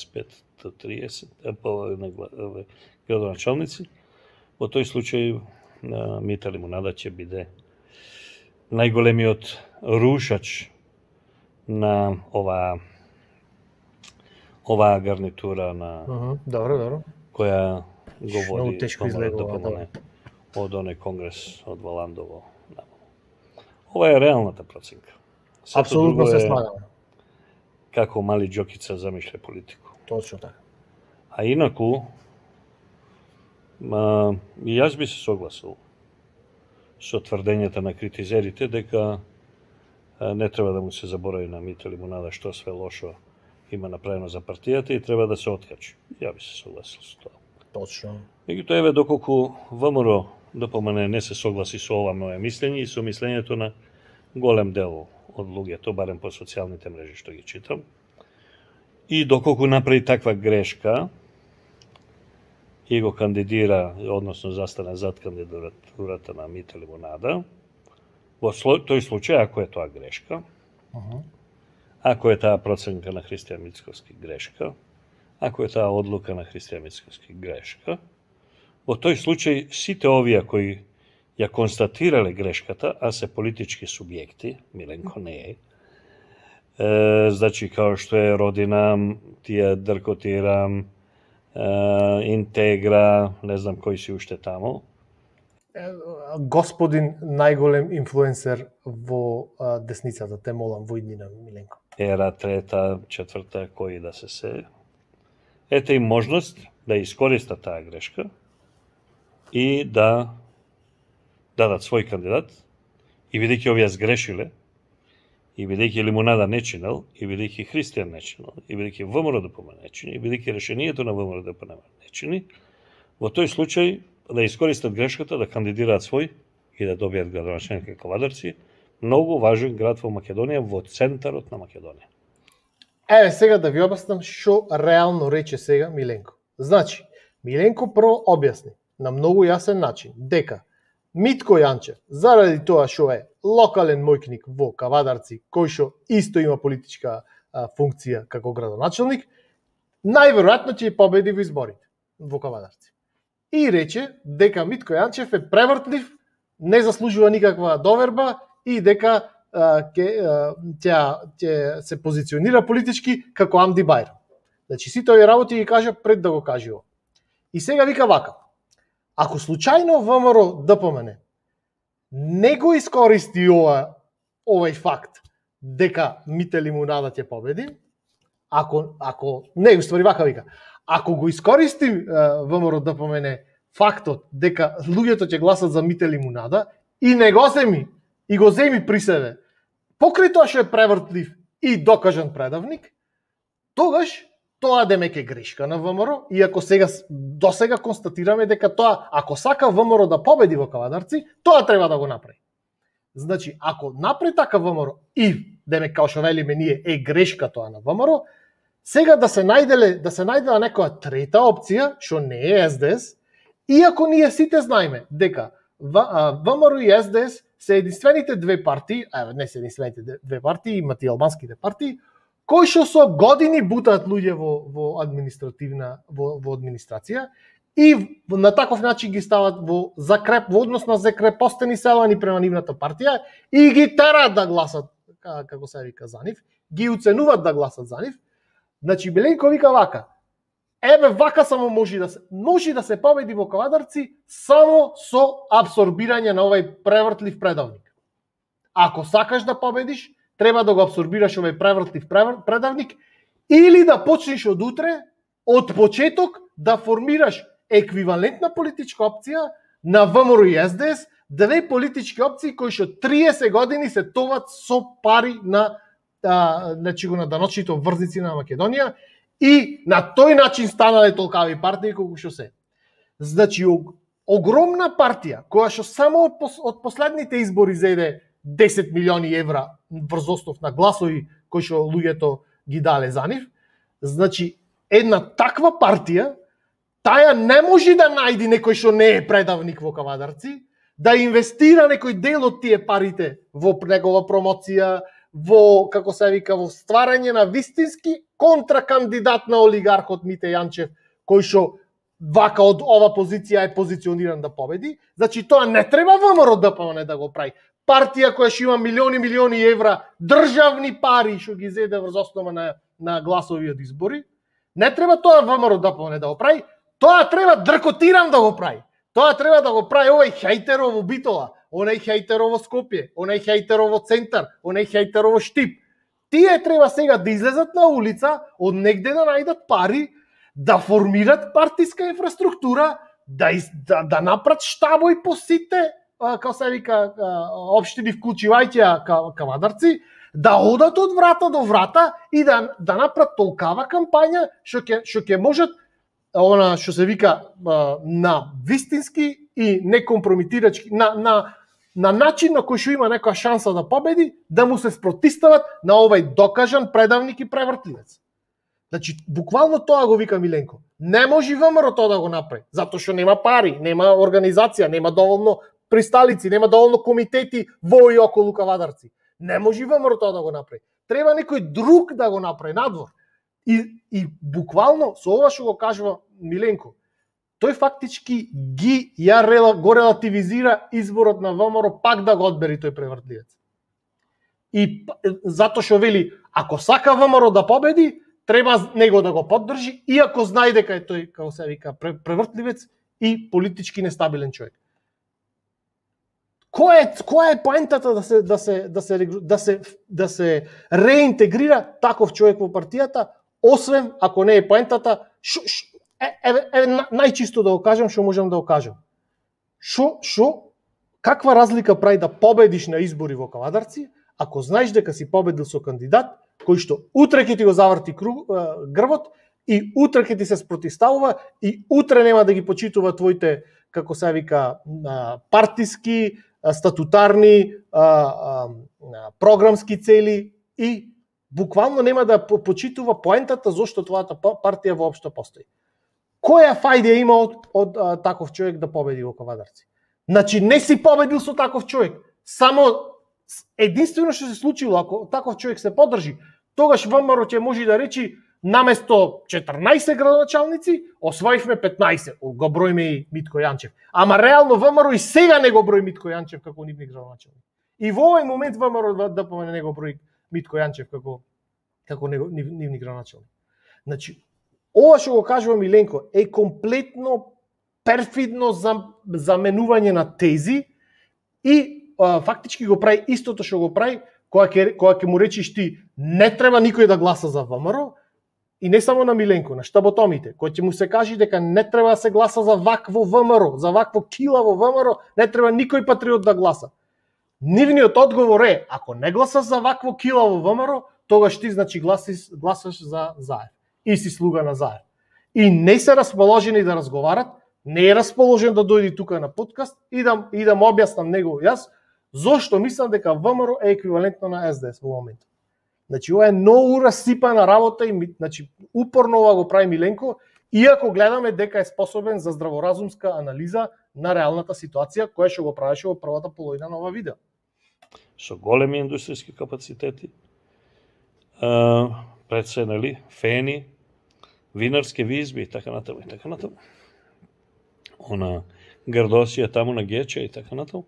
25-30 градоначалници, во тој случај Мите Лимунада ќе биде најголемиот рушач на оваа гарнитура на која го води ДПМН од оној конгрес од Валандово. Ова е реалната проценка. Апсолутно се слагаме. Како Мали Џокица замишља политику. Точно така. А инаку, и јас би се согласил со тврдењата на критизерите дека не треба да му се заборави на Мите Лимунада што све лошо има направено за партијата и треба да се откачи. Ја би се согласил со тоа. Точно. Меѓутоа, еве, доколку ВМРО ДПМН не се согласи со ова мое мислење и со мислењето на голем дел од луѓето, барем по социјалните мрежи што ги читам. И доколку направи таква грешка и го кандидира, односно застане зад кандидатурата на Мите Лимунада, во тој случај, ако е тоа грешка, ако е таа проценка на Христијан Мицковски грешка, ако е таа одлука на Христијан Мицковски грешка, во тој случај сите овие кои ја констатирале грешката, а се политички субјекти, Миленко не е, значи као што е Родина, тие Дркотира, Интегра, не знам кои си уште тамо. Господин најголем инфлуенсер во десницата, те молам во иднина, Миленко. Ера, трета, четврта, кои да се. Ете им можност да искористат таа грешка и да дадат свој кандидат, и бидејќи овие сгрешиле, и бидејќи Лимунада не чинел, и бидејќи Христијан не чинел, и бидејќи ВМРО-ДПМН не чини, и бидејќи решението на ВМРО-ДПМН не чини, во тој случај да искористат грешката, да кандидираат свој и да добијат градоначалник Кавадарци, многу важен град во Македонија, во центарот на Македонија. Еве сега да ви објаснам што реално рече сега Миленко. Значи, Миленко прво објасни на многу јасен начин дека Митко Јанчев, заради тоа што е локален мојкник во Кавадарци, кој што исто има политичка функција како градоначалник, најверојатно ќе победи во изборите во Кавадарци. И рече дека Митко Јанчев е превртлив, не заслужува никаква доверба и дека ќе се позиционира политички како Амди Бајрам. Значи сите овие работи ги кажа пред да го каже ова. И сега вика вака: ако случајно ВМРО-ДПМН не го искористи овај факт дека Мите Лимунада ќе победи, ако не, уствари вака вика, ако го искористи ВМРО-ДПМН фактот дека луѓето ќе гласат за Мите Лимунада и не го земи, и го земи при себе, покрај тоа што е превртлив и докажан предавник, тогаш тоа демек е грешка на ВМРО, иако досега констатираме дека тоа, ако сака ВМРО да победи во Кавадарци, тоа треба да го направи. Значи, ако направи така ВМРО и демек као што велиме ние е грешка тоа на ВМРО, сега да се најдела некоја трета опција, што не е СДС, иако ние сите знаеме дека ВМРО и СДС се единствените две партии, не се единствените две партии, имат и албанските партии, кои што со години бутаат луѓе во администрација и на таков начин ги стават во однос на закрепостени селани према нивната партија и ги тераат да гласат, како се вика, за нив, ги уценуваат да гласат за нив. Значи Миленко вика вака: еве вака само може да се победи во Кавадарци само со абсорбирање на овој превртлив предавник. Ако сакаш да победиш, треба да го абсорбираш овој превртлив предавник или да почнеш од утре, од почеток, да формираш еквивалентна политичка опција на ВМРО и СДС, две политички опции кои што 30 години се товат со пари на даночните обврзници на Македонија и на тој начин станале толкави партии колку што се. Значи, огромна партија која што само од последните избори зеде 10 милиони евра врз основ на гласови кои што луѓето ги дале за нив. Значи, една таква партија, таја не може да најди некој што не е предавник во Кавадарци, да инвестира некој дел од тие парите во негова промоција, во, како се вика, во стварање на вистински контракандидат на олигархот Мите Јанчев, кој што вака од ова позиција е позициониран да победи. Значи, тоа не треба ВМРО-ДПМН да го прави. Партија која што има милиони евра државни пари што ги зеде врз основа на гласови од избори, не треба тоа ВМРО-ДПМН да го прави, тоа треба Дркотиран да го прави. Тоа треба да го прави овој хејтерово Битола, онај хејтерово Скопје, онај хејтерово Центар, онај хејтерово Штип. Тие треба сега да излезат на улица, од негде да најдат пари, да формират партиска инфраструктура, да направат штабови по сите, како се вика, општини вклучувајќи Кавадарци, да одат од врата до врата и да направат толкава кампања што ќе можат она што се вика на вистински и некомпромитирачки, на начин на кој што има некоја шанса да победи, да му се спротистават на овај докажан предавник и превртливец. Значи, буквално тоа го вика Миленко. Не може ВМРО тоа да го направи, затоа што нема пари, нема организација, нема доволно присталици, нема доволно комитети во и околу Кавадарци. Не може ВМРО тоа да го направи. Треба некој друг да го направи надвор. И буквално со ова што го кажува Миленко, тој фактички го релативизира изборот на ВМРО пак да го одбери тој превртливец. И затоа што вели, ако сака ВМРО да победи, треба него да го поддржи, иако знае дека е тој, како се вика, превртливец и политички нестабилен човек. Која е поентата да се реинтегрира таков човек во партијата, освен ако не е поентата, најчисто да го кажам што можам да го кажам. Каква разлика прави да победиш на избори во Кавадарци, ако знаеш дека си победил со кандидат кој што утре ќе ти го заврти грбот и утре ќе ти се спротивставува и утре нема да ги почитува твоите, како се вика, партиски, статутарни, програмски цели и буквално нема да почитува поентата зошто твојата партија воопшто постои. Која фајда има од таков човек да победи во Кавадарци? Значи не си победил со таков човек. Само единствено што се случило, ако таков човек се поддржи, тогаш ВМРО ќе може да речи наместо 14 градоначалници, освоивме 15, го броиме и Митко Јанчев. Ама реално ВМРО и сега не го брои Митко Јанчев како нивни градоначалник. И во овој момент ВМРО ДПМН не го брои Митко Јанчев како нивни градоначалник. Значи, ова што го кажува Миленко е комплетно перфидно заменување на тези и фактички го прави истото што го прави кога ќе му речиш ти не треба никој да гласа за ВМРО, и не само на Миленко, на штаботомите, кој ќе му се каже дека не треба да се гласа за вакво ВМРО, за вакво килаво ВМРО, не треба никој патриот да гласа. Нивниот одговор е, ако не гласаш за вакво килаво ВМРО, тогаш ти значи гласаш за Заев. И си слуга на Заев. И не се расположени да разговарат, не е расположен да дојде тука на подкаст и да му објаснам него јас, зошто мислам дека ВМРО е еквивалентно на СДС во моментот. Значи, ова е многу расипана работа и значи, упорно ова го прави Миленко, иако гледаме дека е способен за здраворазумска анализа на реалната ситуација, која што го правеше во првата половина на ова видео. Со големи индустријски капацитети, пред се, нели, фени, винарски визби и така натаму и така натаму. Она Гардосија таму на Гече и така натаму.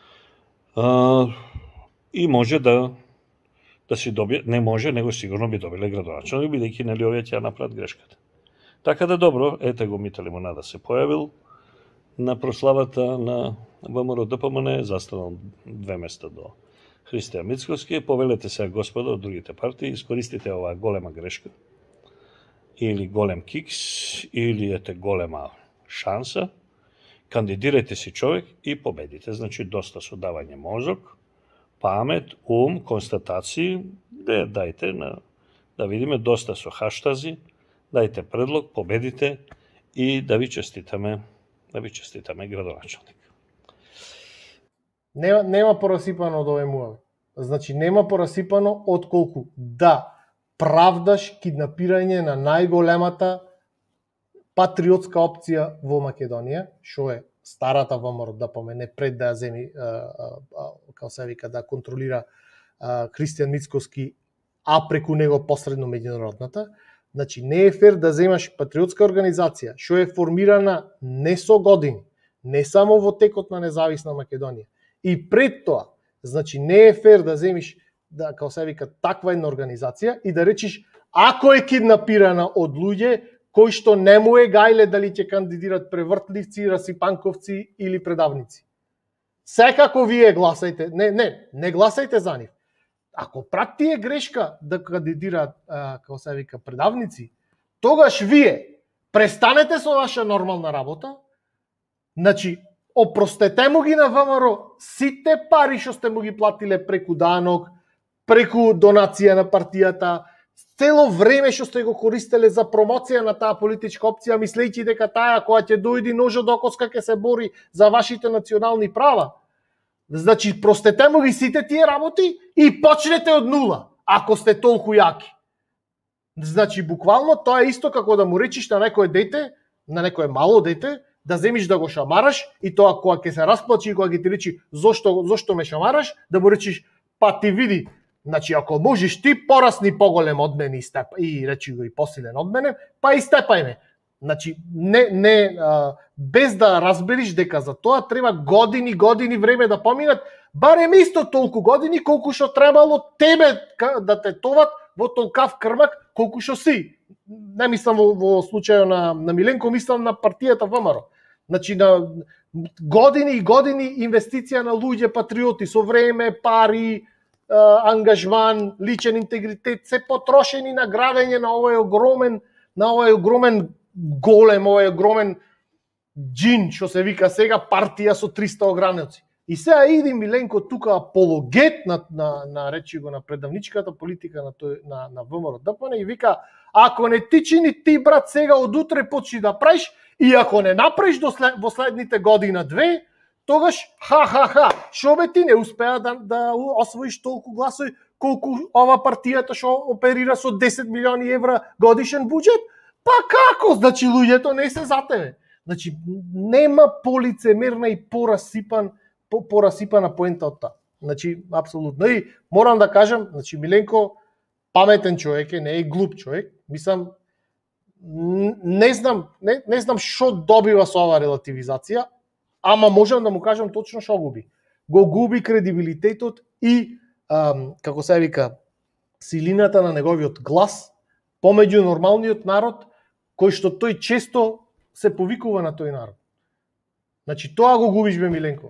И може да си добие, не може, него сигурно би добиле градоначалник, бидејќи нели овие ќе направат грешката. Така да добро, ете го Мита Лимонада се појавил на прославата на ВМРО ДПМН, застанал 2 места до Христијан Мицковски. Повелете се, господа, од другите партии, искористите оваа голема грешка или голем кикс, или ете голема шанса, кандидирајте си човек и победите. Значи, доста со давање мозок, памет, ум, констатации, дајте да видиме, доста со хаштази, дајте предлог, победите и да ви честитаме градоначалник. Нема порасипано од овој муавет. Значи, нема порасипано отколку да правдаш киднапирање на најголемата патриотска опција во Македонија, што е старата ВМРО ДПМН пред да ја земи, како се вика, да контролира Христијан Мицковски, а преку него посредно меѓународната. Значи, не е фер да земаш патриотска организација, што е формирана не со години, не само во текот на независна Македонија. И пред тоа, значи, не е фер да земиш, да, како се вика, таква една организација и да речиш, ако е киднапирана од луѓе кои што не му е гајле дали ќе кандидират превртливци, расипанковци или предавници. Секако вие гласајте, не гласајте за нив. Ако прати е грешка да кандидираат, како се вика, предавници, тогаш вие престанете со ваша нормална работа, значи, опростете му ги на ВМРО сите пари што сте му ги платиле преку данок, преку донација на партијата, цело време што сте го користеле за промоција на таа политичка опција, мислејќи дека таа која ќе дојди ножо до коска ќе се бори за вашите национални права. Значи, простете му ги сите тие работи и почнете од нула, ако сте толку јаки. Значи, буквално тоа е исто како да му речиш на некое дете, на некое мало дете, да земиш да го шамараш и тоа кога ќе се расплачи и кога ќе ти речи зошто ме шамараш, да му речиш па ти види, значи ако можеш ти порасни поголем од мене и речи го и посилен од мене, па и степај ме. Значи без да разбериш дека за тоа треба години време да поминат, барем исто толку години колку што требало тебе да те товат во толкав крмак колку што си. Не мислам во случајот на Миленко, мислам на партијата ВМРО. Значи на години и години инвестиција на луѓе патриоти со време, пари, ангажман, личен интегритет, се потрошени на градење на овој огромен голем, овој огромен джин, што се вика сега партија со 300 ограници. И сега иди Миленко тука апологет на речи го на предавничката политика на ВМРО ДПМН и вика, ако не ти чини ти брат сега од утре почни да правиш и ако не направиш во следните година-две, тогаш што бе ти не успеа да освоиш толку гласови колку ова партијата што оперира со 10 милиони евра годишен буџет? Па како? Значи луѓето не се за тебе. Значи нема полицемерна и порасипана поента од таа. Значи апсолутно. И морам да кажам, значи Миленко паметен човек е, не е глуп човек. Мислам не знам што добива со оваа релативизација, ама можам да му кажам точно што губи. Го губи кредибилитетот и како се вика силината на неговиот глас помеѓу нормалниот народ кој што тој често се повикува на тој народ. Значи тоа го губиш бе Миленко.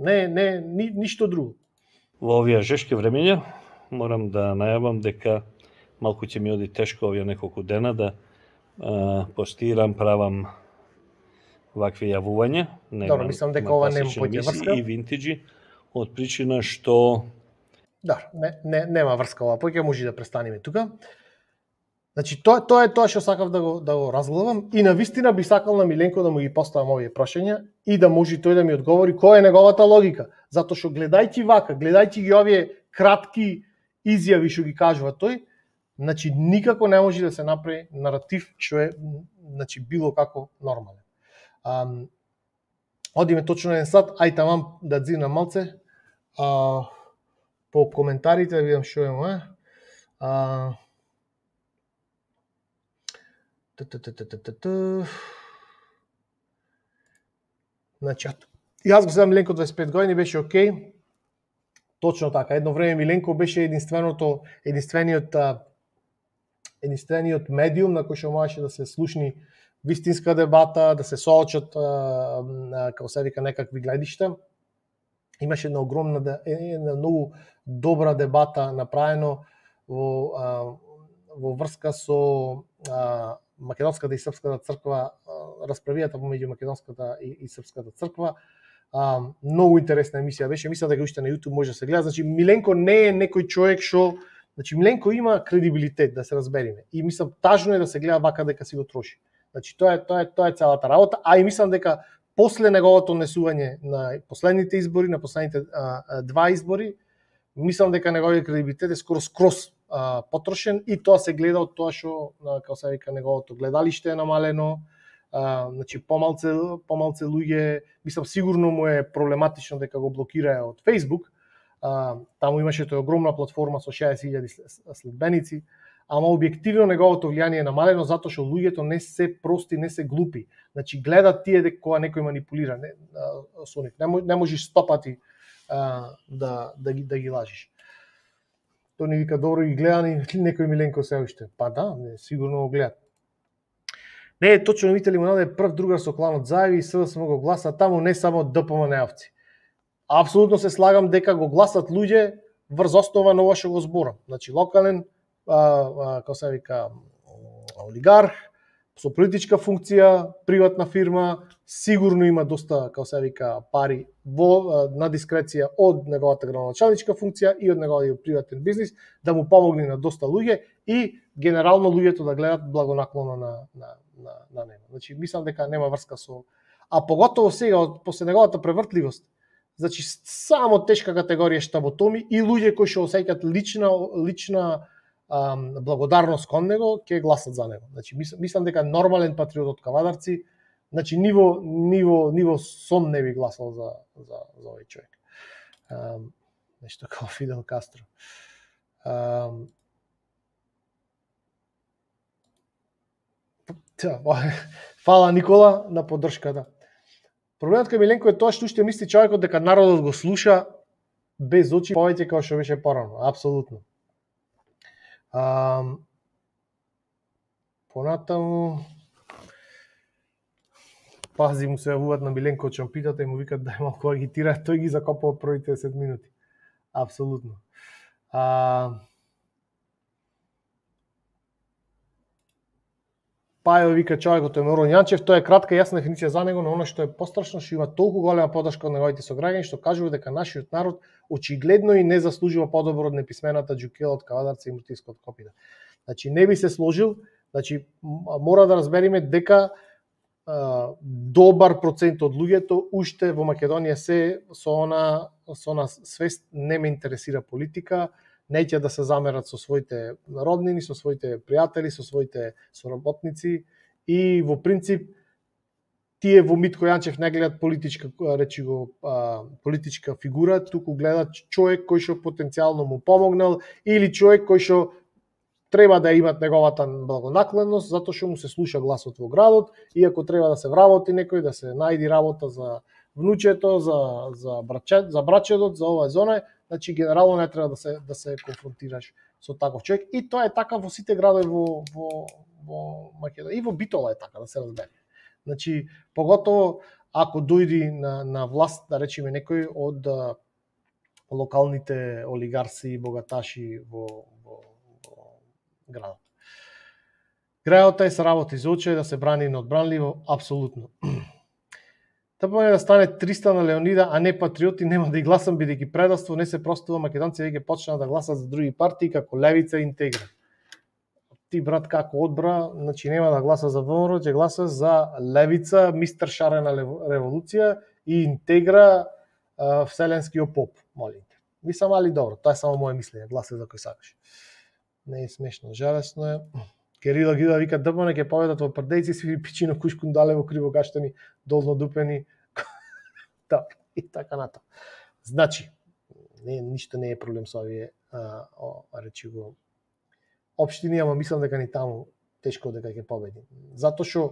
Ништо друго. Во овие жешки времења морам да најавам дека малку ќе ми оди тешко овие неколку дена да постирам, правам вакви јавувања. Добро, мислам дека ова нема поќе врска. И винтиџи, од причина што... Да, нема врска ова поќе, може да престанеме тука. Значи, тоа е тоа што сакав да го разгледам и навистина би сакал на Миленко да му ги поставам овие прашања и да може тој да ми одговори која е неговата логика. Затоа што гледајќи вака, гледајќи ги овие кратки изјави што ги кажува тој, значи никако не може да се направи наратив што е значи било како нормален. Одиме точно еден сат, ај тамам да дзирнам малце по коментарите да видам што е. Значи, јас го следам Миленко 25 години, беше окей. Точно така. Едно време Миленко беше единствениот медиум на кој што можеше да се слушни вистинска дебата, да се соочат како се вика некакви гледишта. Имаше една многу добра дебата направено во врска со македонската и српската црква, расправијата помеѓу македонската и српската црква. Многу интересна емисија беше, мислам дека уште на YouTube може да се гледа. Значи Миленко не е некој човек што, значи Миленко има кредибилитет, да се разбериме. И мислам тажно е да се гледа вака дека си го троши. Значи тоа е целата работа, а и мислам дека после неговото однесување на последните избори, на последните два избори, мислам дека неговиот кредибилитет е скроз потрошен и тоа се гледа од тоа што како се вика неговото гледалиште е намалено, значи помалце луѓе, мислам сигурно му е проблематично дека го блокираа од Facebook. Таму имаше тој огромна платформа со 60.000 следбеници, ама објективно неговото влијание е намалено затоа што луѓето не се прости, не се глупи. Значи гледат тие дека кога некој манипулира со нив. Не можеш 100 пати да ги лажиш. Тој ни вика добро ги гледа некој Миленко се уште. Па да, сигурно го гледат. Не е точно Мите Лимонаде е прв другар со кланот Заеви и СДСМ го гласа таму, не само ДПМН-овци. Апсолутно се слагам дека го гласат луѓе врз основа на ова што го зборам. Значи локален како се вика олигарх со политичка функција, приватна фирма, сигурно има доста како се вика пари на дискреција од неговата градоначалничка функција и од неговиот приватен бизнис да му помогне на доста луѓе и генерално луѓето да гледат благонаклонно на него. Значи мислам дека нема врска со, а поготово сега после неговата превртливост. Значи само тешка категорија штаботоми и луѓе кои што осеќаат лична благодарност кон него ќе гласат за него. Значи мислам дека нормален патриот од Кавадарци, значи ниво сон не би гласал за овој човек. Нешто како Фидел Кастро. Фала Никола на поддршката. Проблемот кај Миленко е тоа што уште мисли човекот дека народот го слуша без очи повеќе како што беше порано. Апсолутно. Понатаму пази му се јавуваат на Миленко од чампитата и му викат да малку агитира, тој ги закопува првите 10 минути. Апсолутно. Пајо вика човекот е Мирон Јанчев, тоа е кратка и јасна дефиниција за него, но она што е пострашно што има толку голема поддршка од неговите сограѓани што кажува дека нашиот народ очигледно и не заслужува подобро од неписмената Џукела од Кавадарци и Муртиска од Копина. Значи не би се сложил, значи мора да разбериме дека добар процент од луѓето уште во Македонија се со она свест не ме интересира политика, неќе да се замерат со своите роднини, со своите пријатели, со своите соработници и во принцип тие во Митко Јанчев не гледат политичка, речи го, политичка фигура, туку гледат човек кој што потенцијално му помогнал или човек кој што треба да имат неговата благонаклонност затоа што му се слуша гласот во градот, иако треба да се вработи некој, да се најди работа за внучето, за брачедот, за ова зона, значи генерално не треба да се конфронтираш со таков човек и тоа е така во сите градови во Македонија и во Битола е така, да се разбере. Значи поготово ако дојди на власт, да речеме некој од локалните олигарси и богаташи во градот. Грајот е се работи за очи, да се брани неодбранливо, апсолутно. Тапо да стане 300 на Леонида, а не патриоти, нема да и гласам, бидејќи предавство не се простува, македонци веќе почнаа да гласат за други партии, како Левица и Интегра. Ти, брат, како одбра, значи нема да гласа за ВМРО, ќе гласа за Левица, мистер Шарена револуција и Интегра, вселенскиот поп, молите. Мислам, али добро, тоа е само моје мислење, гласа за кој сакаш. Не е смешно, жалесно е. Керила Гида вика ДПМН ќе победат во Прдејци, сви пичино кушкун далево кривогаштани, долно дупени. Да, и така натаму. Значи, ништо не е проблем со овие речи го општини, ама мислам дека ни таму тешко дека ќе победи. Затоа што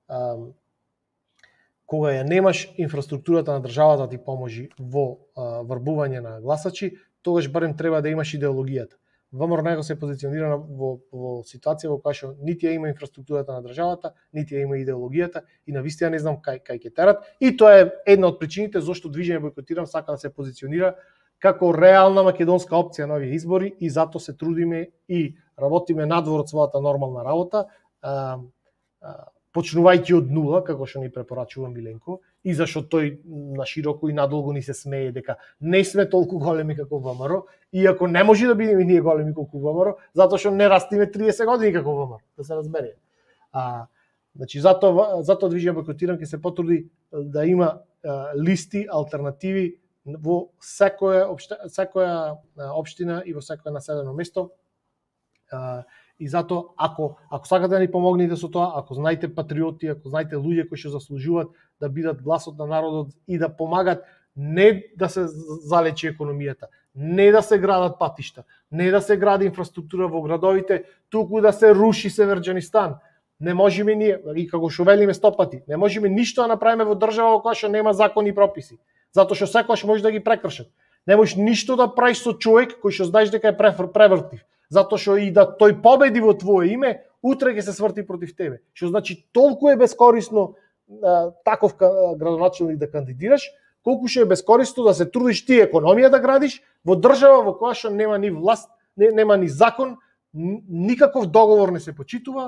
кога ја немаш инфраструктурата на државата ти поможи во врбување на гласачи, тогаш барем треба да имаш идеологијата. ВМРО него се позиционира во ситуација во која што нити ја има инфраструктурата на државата, нити ја има идеологијата и навистина не знам кај ќе терат. И тоа е една од причините зашто Движење Бојкотирам сака да се позиционира како реална македонска опција на овие избори и затоа се трудиме и работиме надвор од својата нормална работа, почнувајќи од нула, како што ни препорачува Миленко, и зашто тој на широко и надолго ни се смее дека не сме толку големи како ВМРО, иако не може да бидеме ние големи колку ВМРО, затоа што не растиме 30 години како ВМРО, да се разбере. Значи затоа Движење Бојкотирам ќе се потруди да има листи, алтернативи во секоја општина и во секое населено место. И затоа, ако сакате да ни помогнете со тоа, ако знаете патриоти, ако знаете луѓе кои што заслужуваат да бидат гласот на народот и да помагат не да се залечи економијата, не да се градат патишта, не да се гради инфраструктура во градовите, туку да се руши Северџанистан. Не можеме ние, и како што велиме 100 пати, не можеме ништо да направиме во држава во која што нема закони и прописи, затоа што секогаш може да ги прекршат. Не можеш ништо да правиш со човек кој што знаеш дека е превртив, затоа што и да тој победи во твое име, утре ќе се сврти против тебе. Што значи толку е бескорисно таков градоначелник да кандидираш, колку што е бескорисно да се трудиш ти економија да градиш во држава во која што нема ни власт, нема ни закон, никаков договор не се почитува,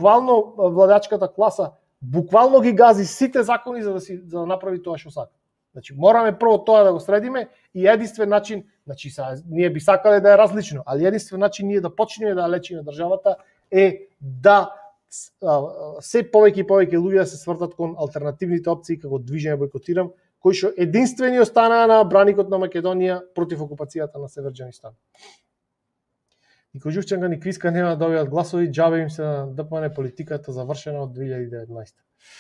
буквално владачката класа буквално ги гази сите закони за да направи тоа што сака. Значи мораме прво тоа да го средиме и единствен начин, значи ние би сакале да е различно, али единствен начин ние да почнеме да лечиме државата е да се повеќе и повеќе луѓе да се свртат кон алтернативните опции како движење Бојкотирам, кои што единствени останаа на браникот на Македонија против окупацијата на Северџанистан. И Којџувчанка ни Квиска нема да добијат гласови, џабе им се на ДПМН политиката завршена од 2019.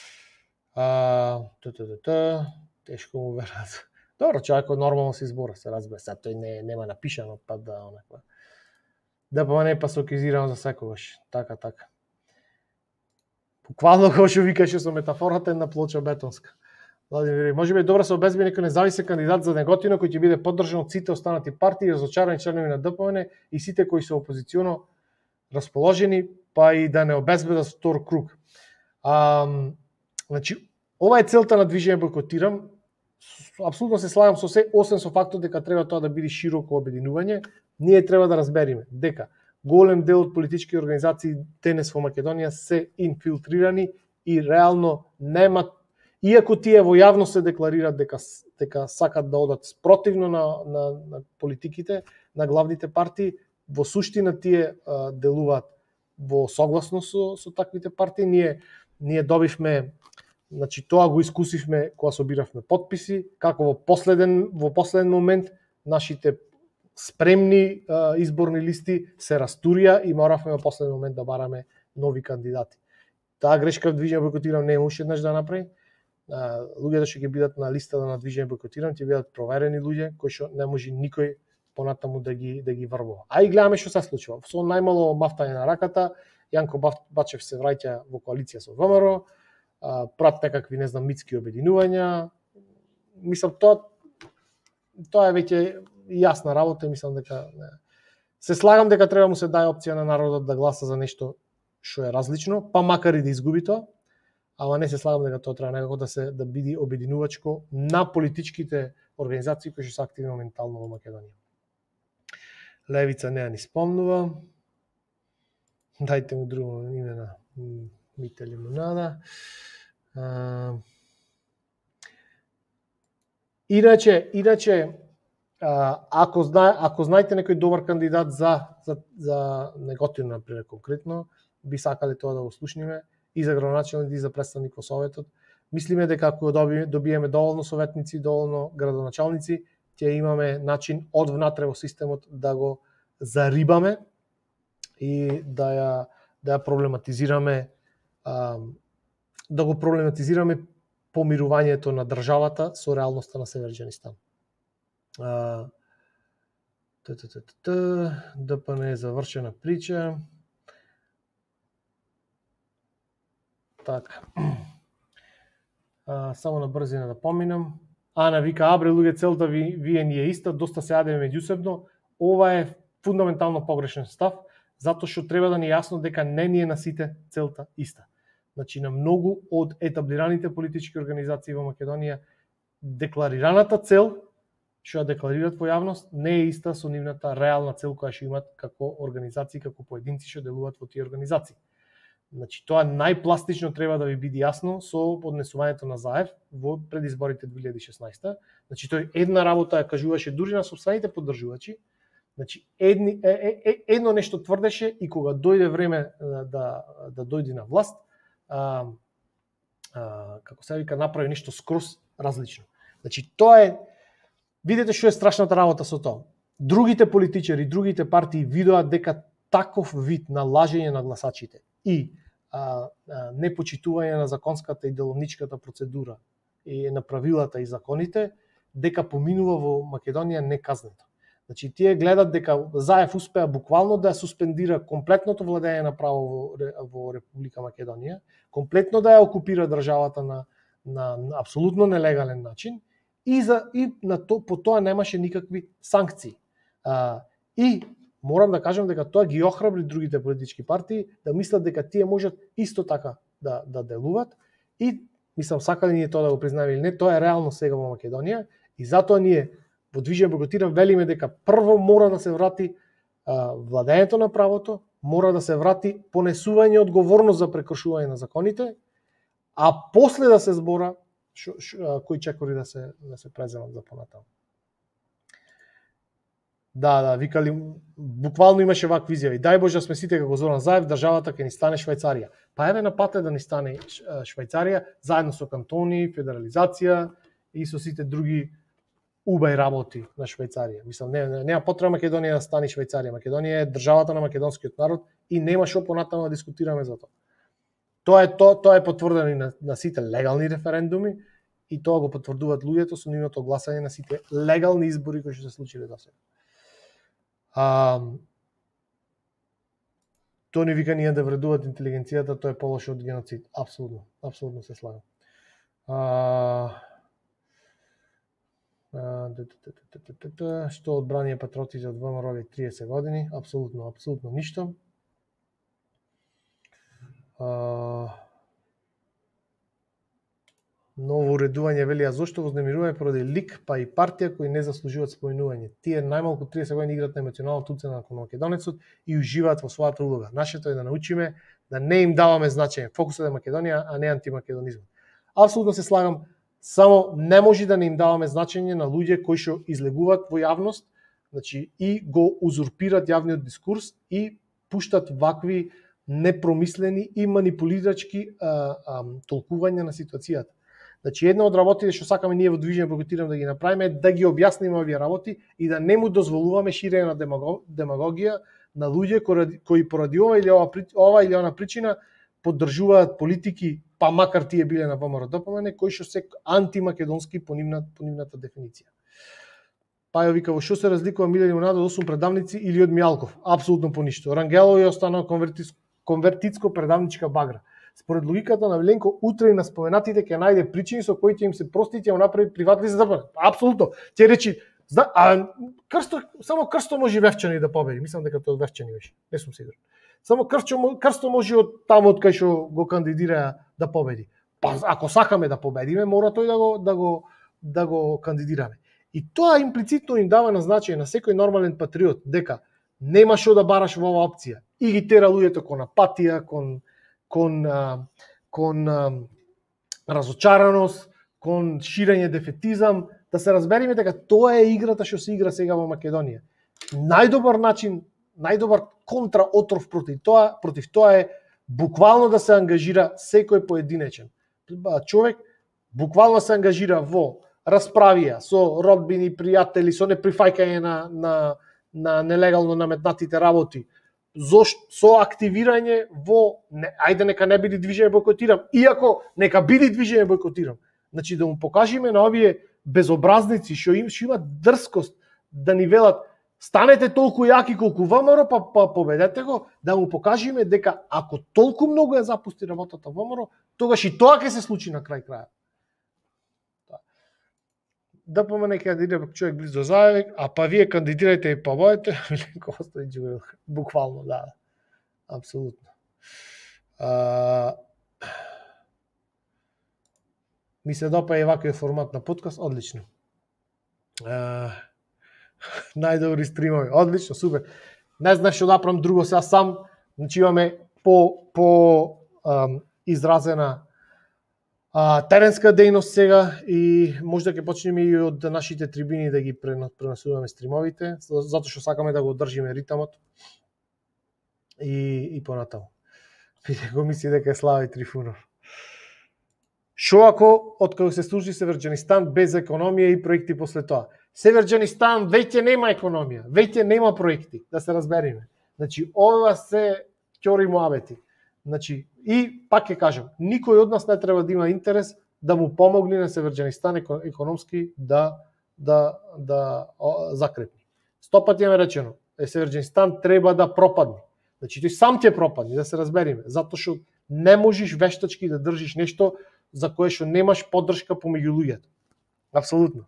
Тешко му верат. Добро, човекот нормално се избора, се разбира. Сега тој нема напишано, па да онаква. ДПМН пасокизирано за секогаш. Така. Буквално како што викаше со метафората една плоча бетонска. Владимир, може би е добро се обезбеди некој независен кандидат за Неготино кој ќе биде поддржан од сите останати партии, разочарани членови на ДПМН и сите кои се опозиционо расположени, па и да не обезбедат втор круг. Значи, ова е целта на движење Бојкотирам. Апсолутно се слагам со се, освен со фактот дека треба тоа да биде широко обединување. Ние треба да разбериме дека голем дел од политички организации денес во Македонија се инфилтрирани и реално немат, иако тие во јавност се декларираат дека сакат да одат спротивно на политиките на главните партии, во суштина тие делуваат во согласно со таквите партии. Ние добивме, значи тоа го искусивме кога собиравме потписи, како во последен момент нашите спремни изборни листи се растурија и моравме во последен момент да бараме нови кандидати. Таа грешка в движење Бојкотирам не уште еднаш да направи. Луѓето што ќе бидат на листата на движење Бојкотирам ќе бидат проверени луѓе кои што не може никој понатаму да ги врбува. А и гледаме што се случува. Со најмало мафтање на раката, Јанко Бачев се враќа во коалиција со ВМРО, прат некакви, не знам, митски обединувања. Мислам, тоа е веќе јасна работа и мислам дека се слагам дека треба му се даде опција на народот да гласа за нешто што е различно, па макар и да изгуби тоа, ама не се слагам дека тоа треба некако да биде обединувачко на политичките организации кои што се активни моментално во Македонија. Левица не ни спомнува. Дајте му друго име на Мите Лимонада. Иначе ако знаете некој добар кандидат за Неготино, например, конкретно, би сакале тоа да го слушнеме и за градоначалник и за представник во Советот. Мислиме дека ако добиеме доволно советници, доволно градоначалници, ќе имаме начин од внатре во системот да го зарибаме и да ја проблематизираме, да го проблематизираме помирувањето на државата со реалноста на Северџанистан. ДПН е завршена прича. Така. Само на брзина да поминам. Ана вика, абре, луѓе, целта вие ни е иста, доста се јадеме меѓусебно. Ова е фундаментално погрешен став, затоа што треба да ни е јасно дека не ни е на сите целта иста. Значи, на многу од етаблираните политички организации во Македонија, декларираната цел, што ја декларираат во јавност, не е иста со нивната реална цел која што имат како организации, како поединци што делуваат во тие организации. Значи, тоа најпластично треба да ви биде јасно со поднесувањето на Заев во предизборите 2016. Значи, тој една работа ја кажуваше дури на сопствените поддржувачи. Значи, едно нешто тврдеше и кога дојде време да дојде на власт, како се вика, направи нешто скроз различно. Значи, тоа е, видите што е страшната работа со тоа. Другите политичари, другите партии видоа дека таков вид на лажење на гласачите и непочитување на законската и деловничката процедура и на правилата и законите, дека поминува во Македонија неказнето. Значи, тие гледат дека Заев успеа буквално да суспендира комплетното владење на право во Република Македонија, комплетно да ја окупира државата на апсолутно нелегален начин и по тоа немаше никакви санкции. И морам да кажам дека тоа ги охрабри другите политички партии да мислат дека тие можат исто така да делуваат и мислам сакале ние тоа да го признаеме или не, тоа е реално сега во Македонија и затоа ние во движење Бојкотирам велиме дека прво мора да се врати владењето на правото, мора да се врати понесување одговорност за прекршување на законите, а после да се збора кои чекори да се преземат за понатаму. Да, викали, буквално имаше вакви изјави. Дај Боже да сме сите како Зоран Заев, државата ќе ни стане Швајцарија. Па еве на пат е да ни стане Швајцарија, заедно со кантони, федерализација и со сите други убај работи на Швајцарија. Мислам, нема потреба Македонија да стане Швајцарија. Македонија е државата на македонскиот народ и нема што понатаму да дискутираме за тоа. Тоа е потврдено и на сите легални референдуми и тоа го потврдуваат луѓето со нивното гласање на сите легални избори кои што се случиле до сега. Тони вика ние да вредуваат интелигенцијата, тоа е полошо од геноцид. Апсолутно се слагам. Што одбранија патриотите од ВМРО 30 години? Апсолутно ништо. Ново уредување велија зошто вознемирување поради лик па и партија кои не заслужуваат споменување. Тие најмалку 30 години играат на емоционалната уцена на македонецот и уживаат во својата улога. Нашето е да научиме да не им даваме значење. Фокусот е Македонија, а не антимакедонизмот. Апсолутно се слагам, само не може да не им даваме значење на луѓе кои што излегуваат во јавност, значи и го узурпират јавниот дискурс и пуштат вакви непромислени и манипулирачки толкувања на ситуацијата. Значи, една од работите што сакаме ние во Движење Бойкотирам да ги направиме е да ги објасниме овие работи и да не му дозволуваме ширење на демагогија на луѓе кои поради ова или она причина поддржуваат политики, па макар тие биле на ВМРО-ДПМН, кои што се антимакедонски по нивната дефиниција. Па ја вика, во што се разликува Миле Лимонада од 8 предавници или од Мијалков? Апсолутно по ништо. Рангело ја останал конвертицко-предавничка багра. Според логиката на Миленко, утре и на споменатите ќе најде причини со кои ќе им се прости и ќе го направи приватни за ДПМН. Апсолутно. Ќе речи, само Крсто може Вевчани да победи. Мислам дека тоа од Вевчани беше. Не сум сигурен. Само Крсто може од таму од кај што го кандидира да победи. Па ако сакаме да победиме, мора тој да го кандидираме. И тоа имплицитно им дава на значење на секој нормален патриот дека нема што да бараш во оваа опција и ги тера луѓето кон апатија, кон разочараност, кон ширење дефетизам, да се разбериме дека тоа е играта што се игра сега во Македонија. Најдобар начин, најдобар контраотров против тоа е буквално да се ангажира секој поединечен човек, буквално се ангажира во расправија со родбини, пријатели, со неприфаќање на нелегално наметнатите работи, со активирање во ајде нека не биде Движење Бойкотирам, иако нека биде Движење Бойкотирам. Значи да му покажеме на овие безобразници што имаат дрскост да ни велат станете толку јаки колку ВМРО, па победете го, да му покажеме дека ако толку многу ја запусти работата ВМРО, тогаш и тоа ќе се случи на крај крајот. Да помене кандидира човек близо Заевик, а па вие кандидирајте и победете, Миленко Остојчи, буквално, да. Апсолутно. Ми се допаѓа и ваквиот формат на подкаст, одлично. Најдобри стримови, одлично, супер. Не знаеш што да правам друго сега сам, значи имаме по изразена теренска дејност сега и може да ќе почнеме и од нашите трибини да ги преносуваме стримовите, затоа што сакаме да го одржиме ритамот и понатаму. Го мисли дека е Слави Трифунов. Шо ако откако се служи Северџанистан без економија и проекти после тоа? Северџанистан веќе нема економија, веќе нема проекти, да се разбериме. Значи ова се ќори муабети. Значи, и пак ќе кажам, никој од нас не треба да има интерес да му помогне на Северџанистан економски да закрепни. 100 пати е речено, Северџанистан треба да пропадне. Значи, тој сам ќе пропадне, да се разбериме, затоа што не можеш вештачки да држиш нешто за кое што немаш поддршка помеѓу луѓето. Апсолутно.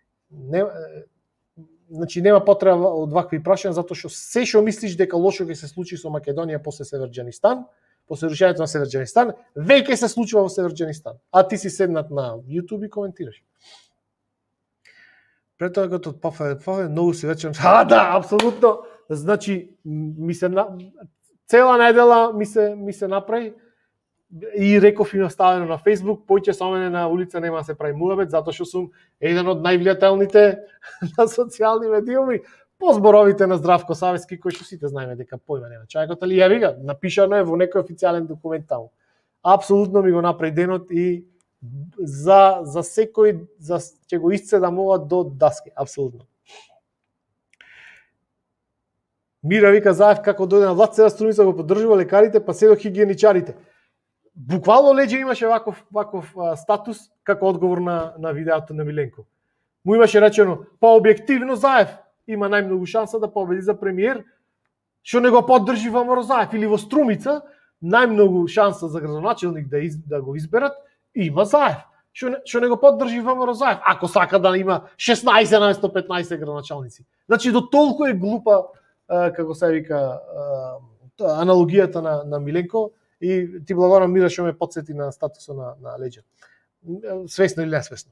Значи нема потреба од вакви прашања, затоа што се што мислиш дека лошо ќе се случи со Македонија после Северџанистан, после рушењето на Северџанистан, веќе се случува во Северџанистан. А ти си седнат на YouTube и коментираш. Прето како од Пафе, многу се вечерам. Да, апсолутно. Значи, цела недела ми се направи. и реков и наставено на Facebook, поќе со мене на улица нема да се прави муабет, затоа што сум еден од највлијателните на социјални медиуми, по зборовите на Здравко Савески, кој што сите знаеме дека појма нема човекот, али ја вига, напишано е во некој официјален документ таму. Апсолутно ми го направи денот и за секој ќе го исцедам ова до даски, апсолутно. Мира вика Заев како дојде на власт, сега Струмица го поддржува лекарите, па се до хигиеничарите. Буквално Леđе имаше ваков статус како одговор на видеото на Миленко. Му имаше речено, па објективно Заев има најмногу шанса да победи за премиер, што не го поддржи ВМРО Заев, или во Струмица најмногу шанса за градоначелник да го изберат има Заев. Што не го поддржи ВМРО Заев, ако сака да има 16 наместо 15 градоначалници. Значи до толку е глупа, како се вика, аналогијата на Миленко, и ти благодарам Мира што ме потсети на статусот на Леđе. Свесно или несвесно.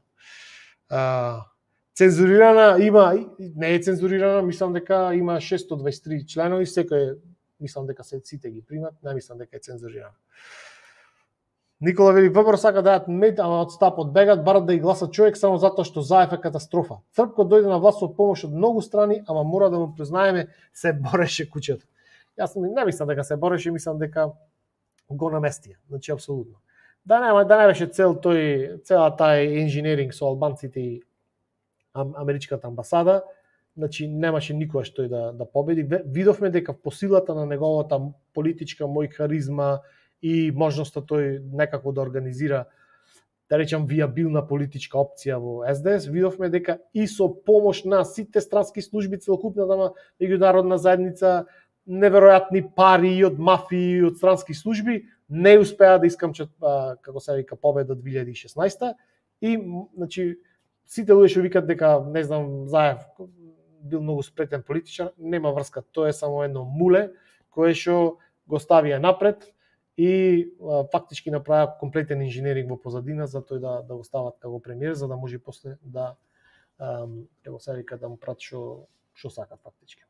Цензурирана има, не е цензурирана, мислам дека има 623 членови, секој мислам дека сите ги примат, не мислам дека е цензурирана. Никола вели, ВПР сака да јат мед, ама од стапот бегат, барат да ги гласа човек само затоа што Заев е катастрофа. Црпко дојде на власт со помош од многу страни, ама мора да му признаеме, се бореше куќето. Јас не мислам дека се бореше, мислам дека го наместија. Значи апсолутно. Да не беше цела тај инженеринг со албанците и америчката амбасада, значи немаше никогаш тој да победи. Видовме дека по силата на неговата политичка харизма и можноста тој некако да организира, да речам, виабилна политичка опција во СДС, видовме дека и со помош на сите странски служби, целокупната меѓународна заедница, неверојатни пари од мафии и од странски служби, не успеа да искамчат, како се вика, победа 2016 и, значи, сите луѓе што викат дека, не знам, Заев бил многу спретен политичар, нема врска, тоа е само едно муле кое што го ставија напред и фактички направија комплетен инженеринг во позадина за тој да го стават како премиер, за да може после да, како се вика, да му прат што сака фактички.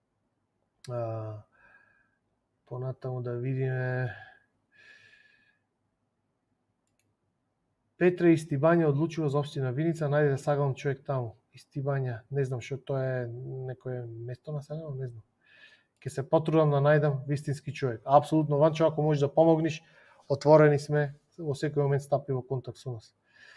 Понатаму да видиме. Петре Истибања одлучува за општина Виница, најде да сагалам човек таму. Истибања, не знам што тоа е, некое место населено, не знам. Ке се потрудам да најдам вистински човек. Апсолутно, Ванчо, ако можеш да помогнеш, отворени сме, во секој момент стапи во контакт со нас.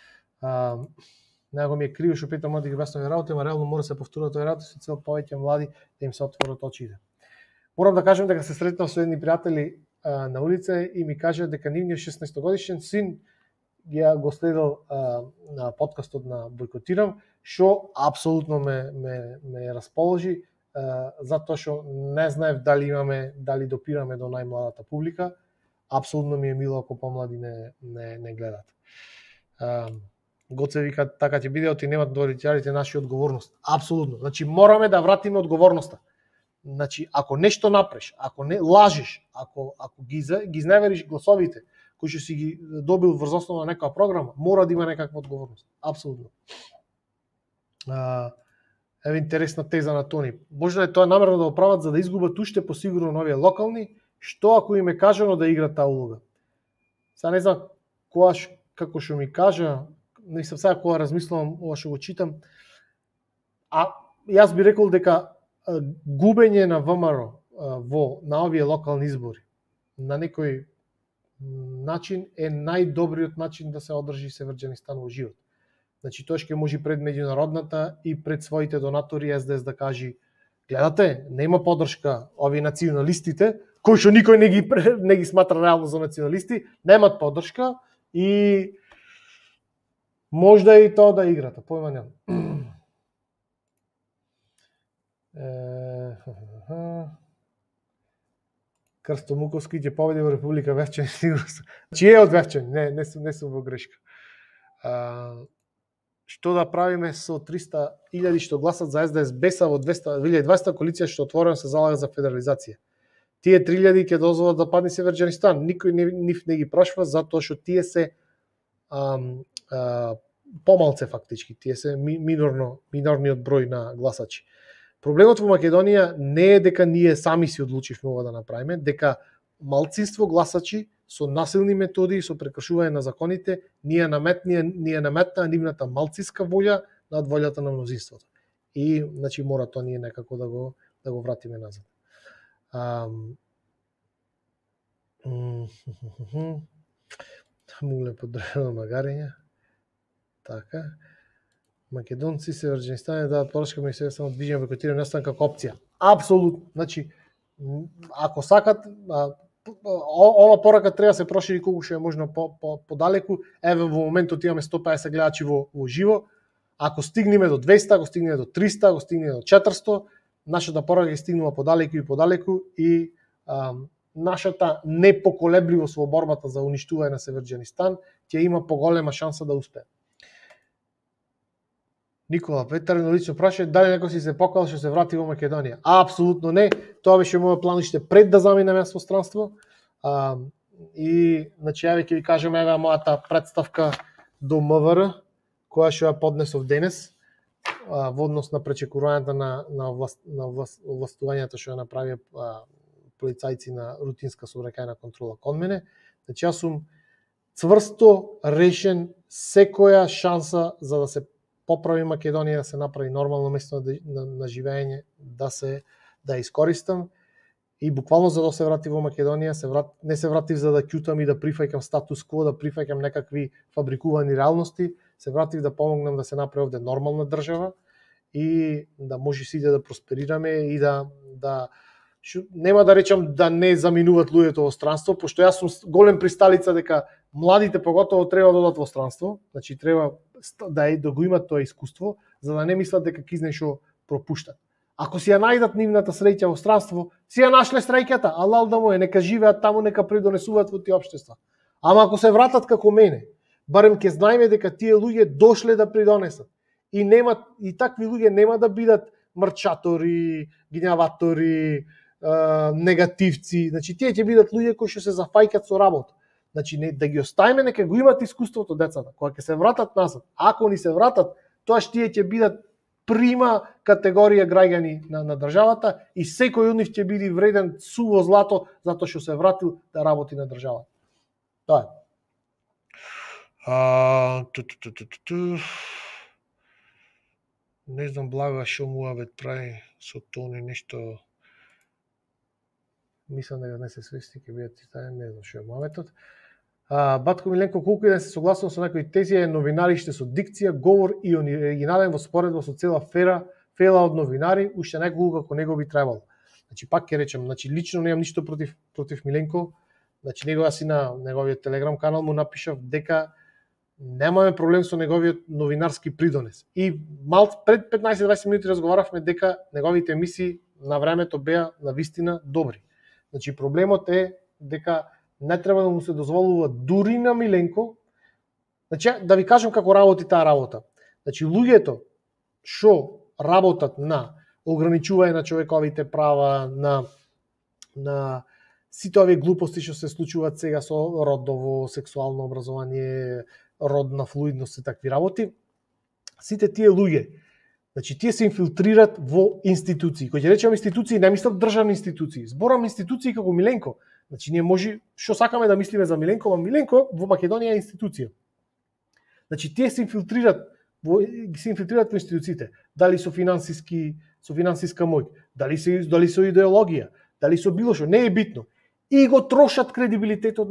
Него ми е криво што Петар млади ги објаснува работи, ама реално мора да се повторува тој работи со цел повеќе млади да им се отворат очите. Морам да кажам дека се сретнав со едни пријатели на улица и ми кажа дека нивниот 16-годишен син го следел на подкастот на Бойкотирам, што апсолутно ме расположи, затоа што не знаев дали допираме до најмладата публика. Апсолутно ми е мило ако помлади не гледат. Гоце вика, така ќе биде, оти немат родителите наши одговорност. Апсолутно. Значи мораме да вратиме одговорноста. Значи ако нешто напреш, ако не лажеш, ако ги изневериш гласовите кои што си ги добил врз основа на некоја програма, мора да има некаква одговорност. Апсолутно. Еве интересна теза на Тони. Може да е тоа намерно да го прават за да изгубат уште посигурно нови локални, што ако им е кажано да игра таа улога. Сега не знам како што ми кажа, не сум сега кога размислувам ова што го читам, јас би рекол дека губење на ВМРО на овие локални избори на некој начин е најдобриот начин да се одржи Севрџанистан во живот. Значи тоа ќе може пред меѓународната и пред своите донатори СДС да кажи, гледате, нема поддршка овие националистите, кои што никој не ги сматра реално за националисти, немат поддршка и можда и тоа да играте, појма немам. Крсто Муковски ќе победи во Република Вевчан, сигурно. Значи е од Вевчан, не сум во грешка. Што да правиме со 300.000 што гласат за СДС беса во 2020 коалиција што отворено се залага за федерализација? Тие 3.000 ќе дозволат да падне Севрџанистан. Никој нив не ги прашва затоа што тие се помалце фактички, тие се минорниот број на гласачи. Проблемот во Македонија не е дека ние сами си одлучивме ова да направиме, дека малцинство гласачи со насилни методи, со прекршување на законите, ние наметна нивната малциска волја над волјата на мнозинството. И значи мора тоа ние некако да го вратиме назад. Муле поддржано магарење. Така. Македонци, Северџанистани дадат порачка ми се само движење бойкотирање настан како опција. Апсолутно. Значи, ако сакат, ова порака треба да се прошири колку што е можно подалеку. Еве во моментот имаме 150 гледачи во живо. Ако стигнеме до 200, ако стигнеме до 300, ако стигнеме до 400, нашата порака ќе стигнува подалеку и подалеку и нашата непоколебливост во борбата за уништување на Северџанистан ќе има поголема шанса да успее. Никола Петарин лично праша дали некој си се покал што се врати во Македонија. Апсолутно не. Тоа беше мојот план уште пред да заминеме во странство. И значи ја ќе ви кажам еве мојата представка до МВР која што ја поднесов денес во однос на пречекувањето на властувањето што ја направија полицајци на рутинска сообраќајна контрола кон мене. Значи јас сум цврсто решен секоја шанса за да се поправи Македонија, да се направи нормално место на живење, да искористам и буквално за да се врати во Македонија, не се вратив за да ќутам и да прифаќам статус кво, да прифаќам некакви фабрикувани реалности, се вратив да помогнам да се направи овде нормална држава и да може сите да просперираме и да нема да речам да не заминуваат луѓето во странство, пошто јас сум голем присталица дека младите поготово треба да одат во странство, значи треба да го имат тоа искуство, за да не мислат дека ќе нешто пропуштат. Ако си ја најдат нивната среќа во странство, си ја нашле среќата, алал да му е, нека живеат таму, нека придонесуваат во тие општества. Ама ако се вратат како мене, барем ќе знаеме дека тие луѓе дошле да придонесат. И такви луѓе нема да бидат мрчатори, гњаватори, негативци, значи тие ќе бидат луѓе кои што се зафаќат со работа. Значи да ги оставиме, нека го имат искуството децата, кога ќе се вратат назад. Ако ни се вратат, тоаш тие ќе бидат прима категорија граѓани на државата и секој од нив ќе биде вреден суво злато затоа што се вратил да работи на државата. Тоа е. Не знам Блага што муавет прави со Тони нешто. Мислам дека не се свести, ќе бидат цитајани, не знам што е муаветот. Батко Миленко, колку и да се согласувам со некои тези е новинариште со дикција, говор и оригинален во споредба со цела фела од новинари, уште неколку како него би требало. Значи пак ќе речем, значи лично немам ништо против Миленко. Значи него јас и на неговиот телеграм канал му напишав дека немаме проблем со неговиот новинарски придонес. И пред 15-20 минути разговаравме дека неговите емисии на времето беа на вистина добри. Значи проблемот е дека не треба да му се дозволува дури на Миленко. Значи да ви кажам како работи таа работа. Значи луѓето што работат на ограничување на човековите права, на сите овие глупости што се случуваат сега со родово, сексуално образование, родна флуидност и такви работи, сите тие луѓе, значи тие се инфилтрират во институции. Кој ќе речем институции, не мислам државни институции. Зборам институции како Миленко. Значи ние може што сакаме да мислиме за Миленко, ама Миленко во Македонија е институција. Значи тие се инфилтрират во институциите, дали со финансиска моќ, дали со идеологија, дали со било што, не е битно. И го трошат кредибилитетот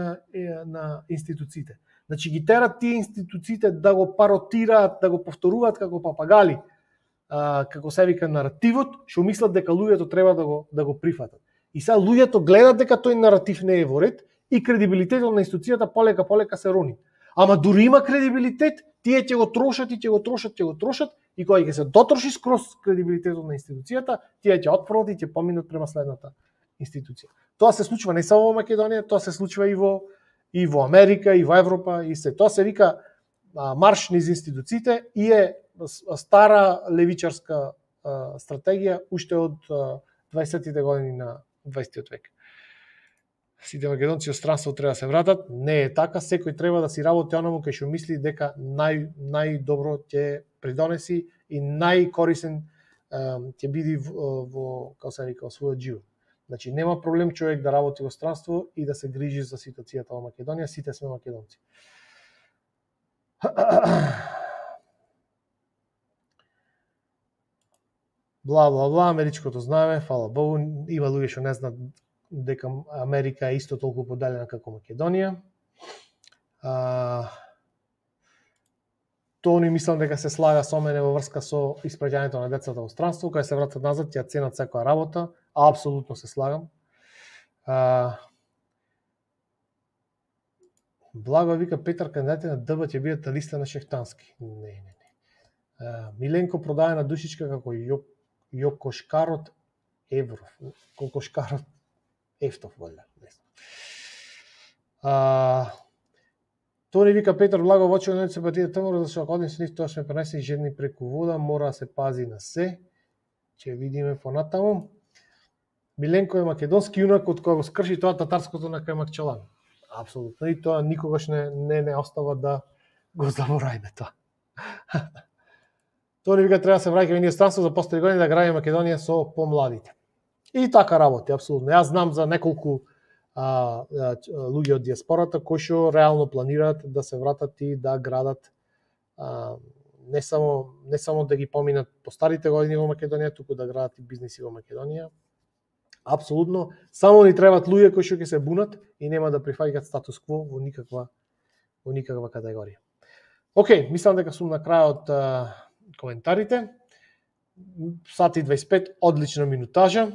на институциите. Значи ги терат тие институциите да го паротираат, да го повторуваат како папагали, како се вика наративот, што мислат дека луѓето треба да го прифатат. И сега луѓето гледат дека тој наратив не е во ред и кредибилитетот на институцијата полека се рони. Ама дури има кредибилитет, тие ќе го трошат и кога ќе се дотроши скроз кредибилитетот на институцијата, тие ќе отфрлат и ќе поминат према следната институција. Тоа се случува не само во Македонија, тоа се случува и во Америка, и во Европа, и се. Тоа се вика марш низ институциите и е стара левичарска стратегија уште од 20-тите години на 20 век. Сите македонци од странство треба да се вратат, не е така, секој треба да си работи онаму кај што мисли дека најдобро ќе придонеси и најкорисен ќе биде во како се вика, својот живот. Значи нема проблем човек да работи во странство и да се грижи за ситуацијата во Македонија, сите сме македонци. Бла, бла, бла, америчкото знаеме, фала Богу, има луѓе што не знаат дека Америка е исто толку поделена како Македонија. Тони мислам дека се слага со мене во врска со испраќањето на децата во странство, кога се вратат назад, ќе ценат секоја работа, апсолутно се слагам. Благо вика Петар, кандидати на ДБ ќе бидат на листа на Шехтански. Не. Миленко продаја на душичка како Јокошкарот Евров. Кокошкарот Ефтов, валја. Тони вика Петар, благо во очи на симпатија тмор, зашто ако одим со нив, тоа сме пренесени жедни преку вода, мора да се пази на се. Ќе видиме понатаму. Миленко е македонски јунак од кога го скрши тоа татарското на Кајмакчалан. Апсолутно. И тоа никогаш не остава да го забораваме тоа. Тони вика треба да се враќаме ние странство за по 3 години да градиме Македонија со помладите. И така работи, апсолутно. Јас знам за неколку луѓе од диаспората кои што реално планираат да се вратат и да градат не само да ги поминат по старите години во Македонија, туку да градат и бизниси во Македонија. Апсолутно, само ни требаат луѓе кои што ќе се бунат и нема да прифаќаат статус кво во никаква категорија. Океј, мислам дека сум на крајот коментарите. Сат и 25, одлична минутажа.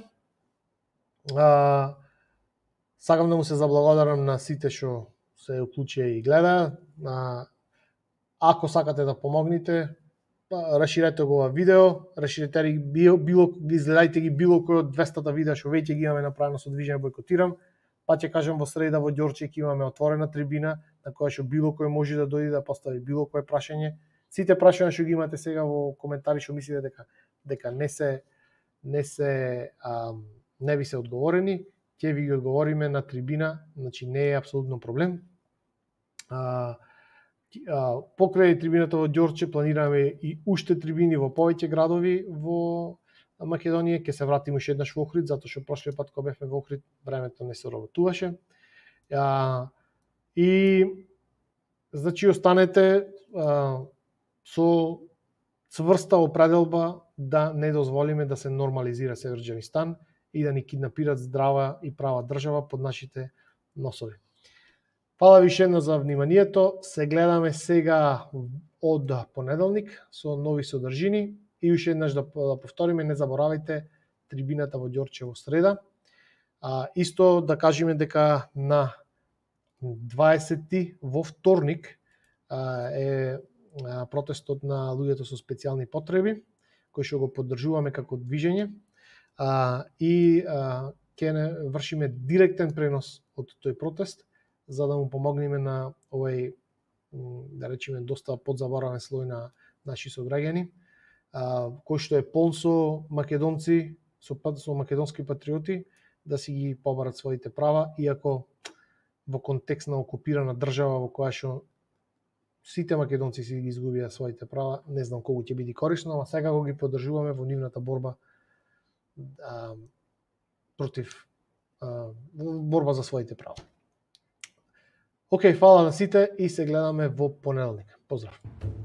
Сакам да му се заблагодарам на сите што се уклучија и гледа. Ако сакате да помогнете, расширете го ова видео, расширете ги изгледајте ги било кој од 200 видеа што веќе ги имаме направено со движење Бојкотирам, па ќе кажам во среда во Ѓорче ќе имаме отворена трибина на која што било кој може да дојде да постави било кое прашање. Сите прашања што ги имате сега во коментари што мислите дека не ви се одговорени, ќе ви ги одговориме на трибина, значи не е апсолутно проблем. Покрај трибината во Ѓорче планираме и уште трибини во повеќе градови во Македонија. Ќе се вратиме уште еднаш во Охрид, затоа што прошлиот пат кога бевме во Охрид времето не се работуваше. И значи останете со цврста определба да не дозволиме да се нормализира Северџанистан и да ни киднапират здрава и права држава под нашите носови. Фала ви едно за вниманието. Се гледаме сега од понеделник со нови содржини и уште еднаш да повториме, не заборавајте трибината во Ѓорче во среда. Исто да кажеме дека на 20 во вторник е протестот на луѓето со специјални потреби, кој што го поддржуваме како движење, и ќе вршиме директен пренос од тој протест, за да му помогнеме на овој, да речеме, доста подзаборавен слој на наши сограѓани, кој што е полн со македонци, со македонски патриоти, да си ги побарат своите права, иако во контекст на окупирана држава во која што сите македонци си ги изгубија своите права, не знам колку ќе биде корисно, ама сега го ги поддржуваме во нивната борба против борба за своите права. Океј, фала на сите и се гледаме во понеделник. Поздрав!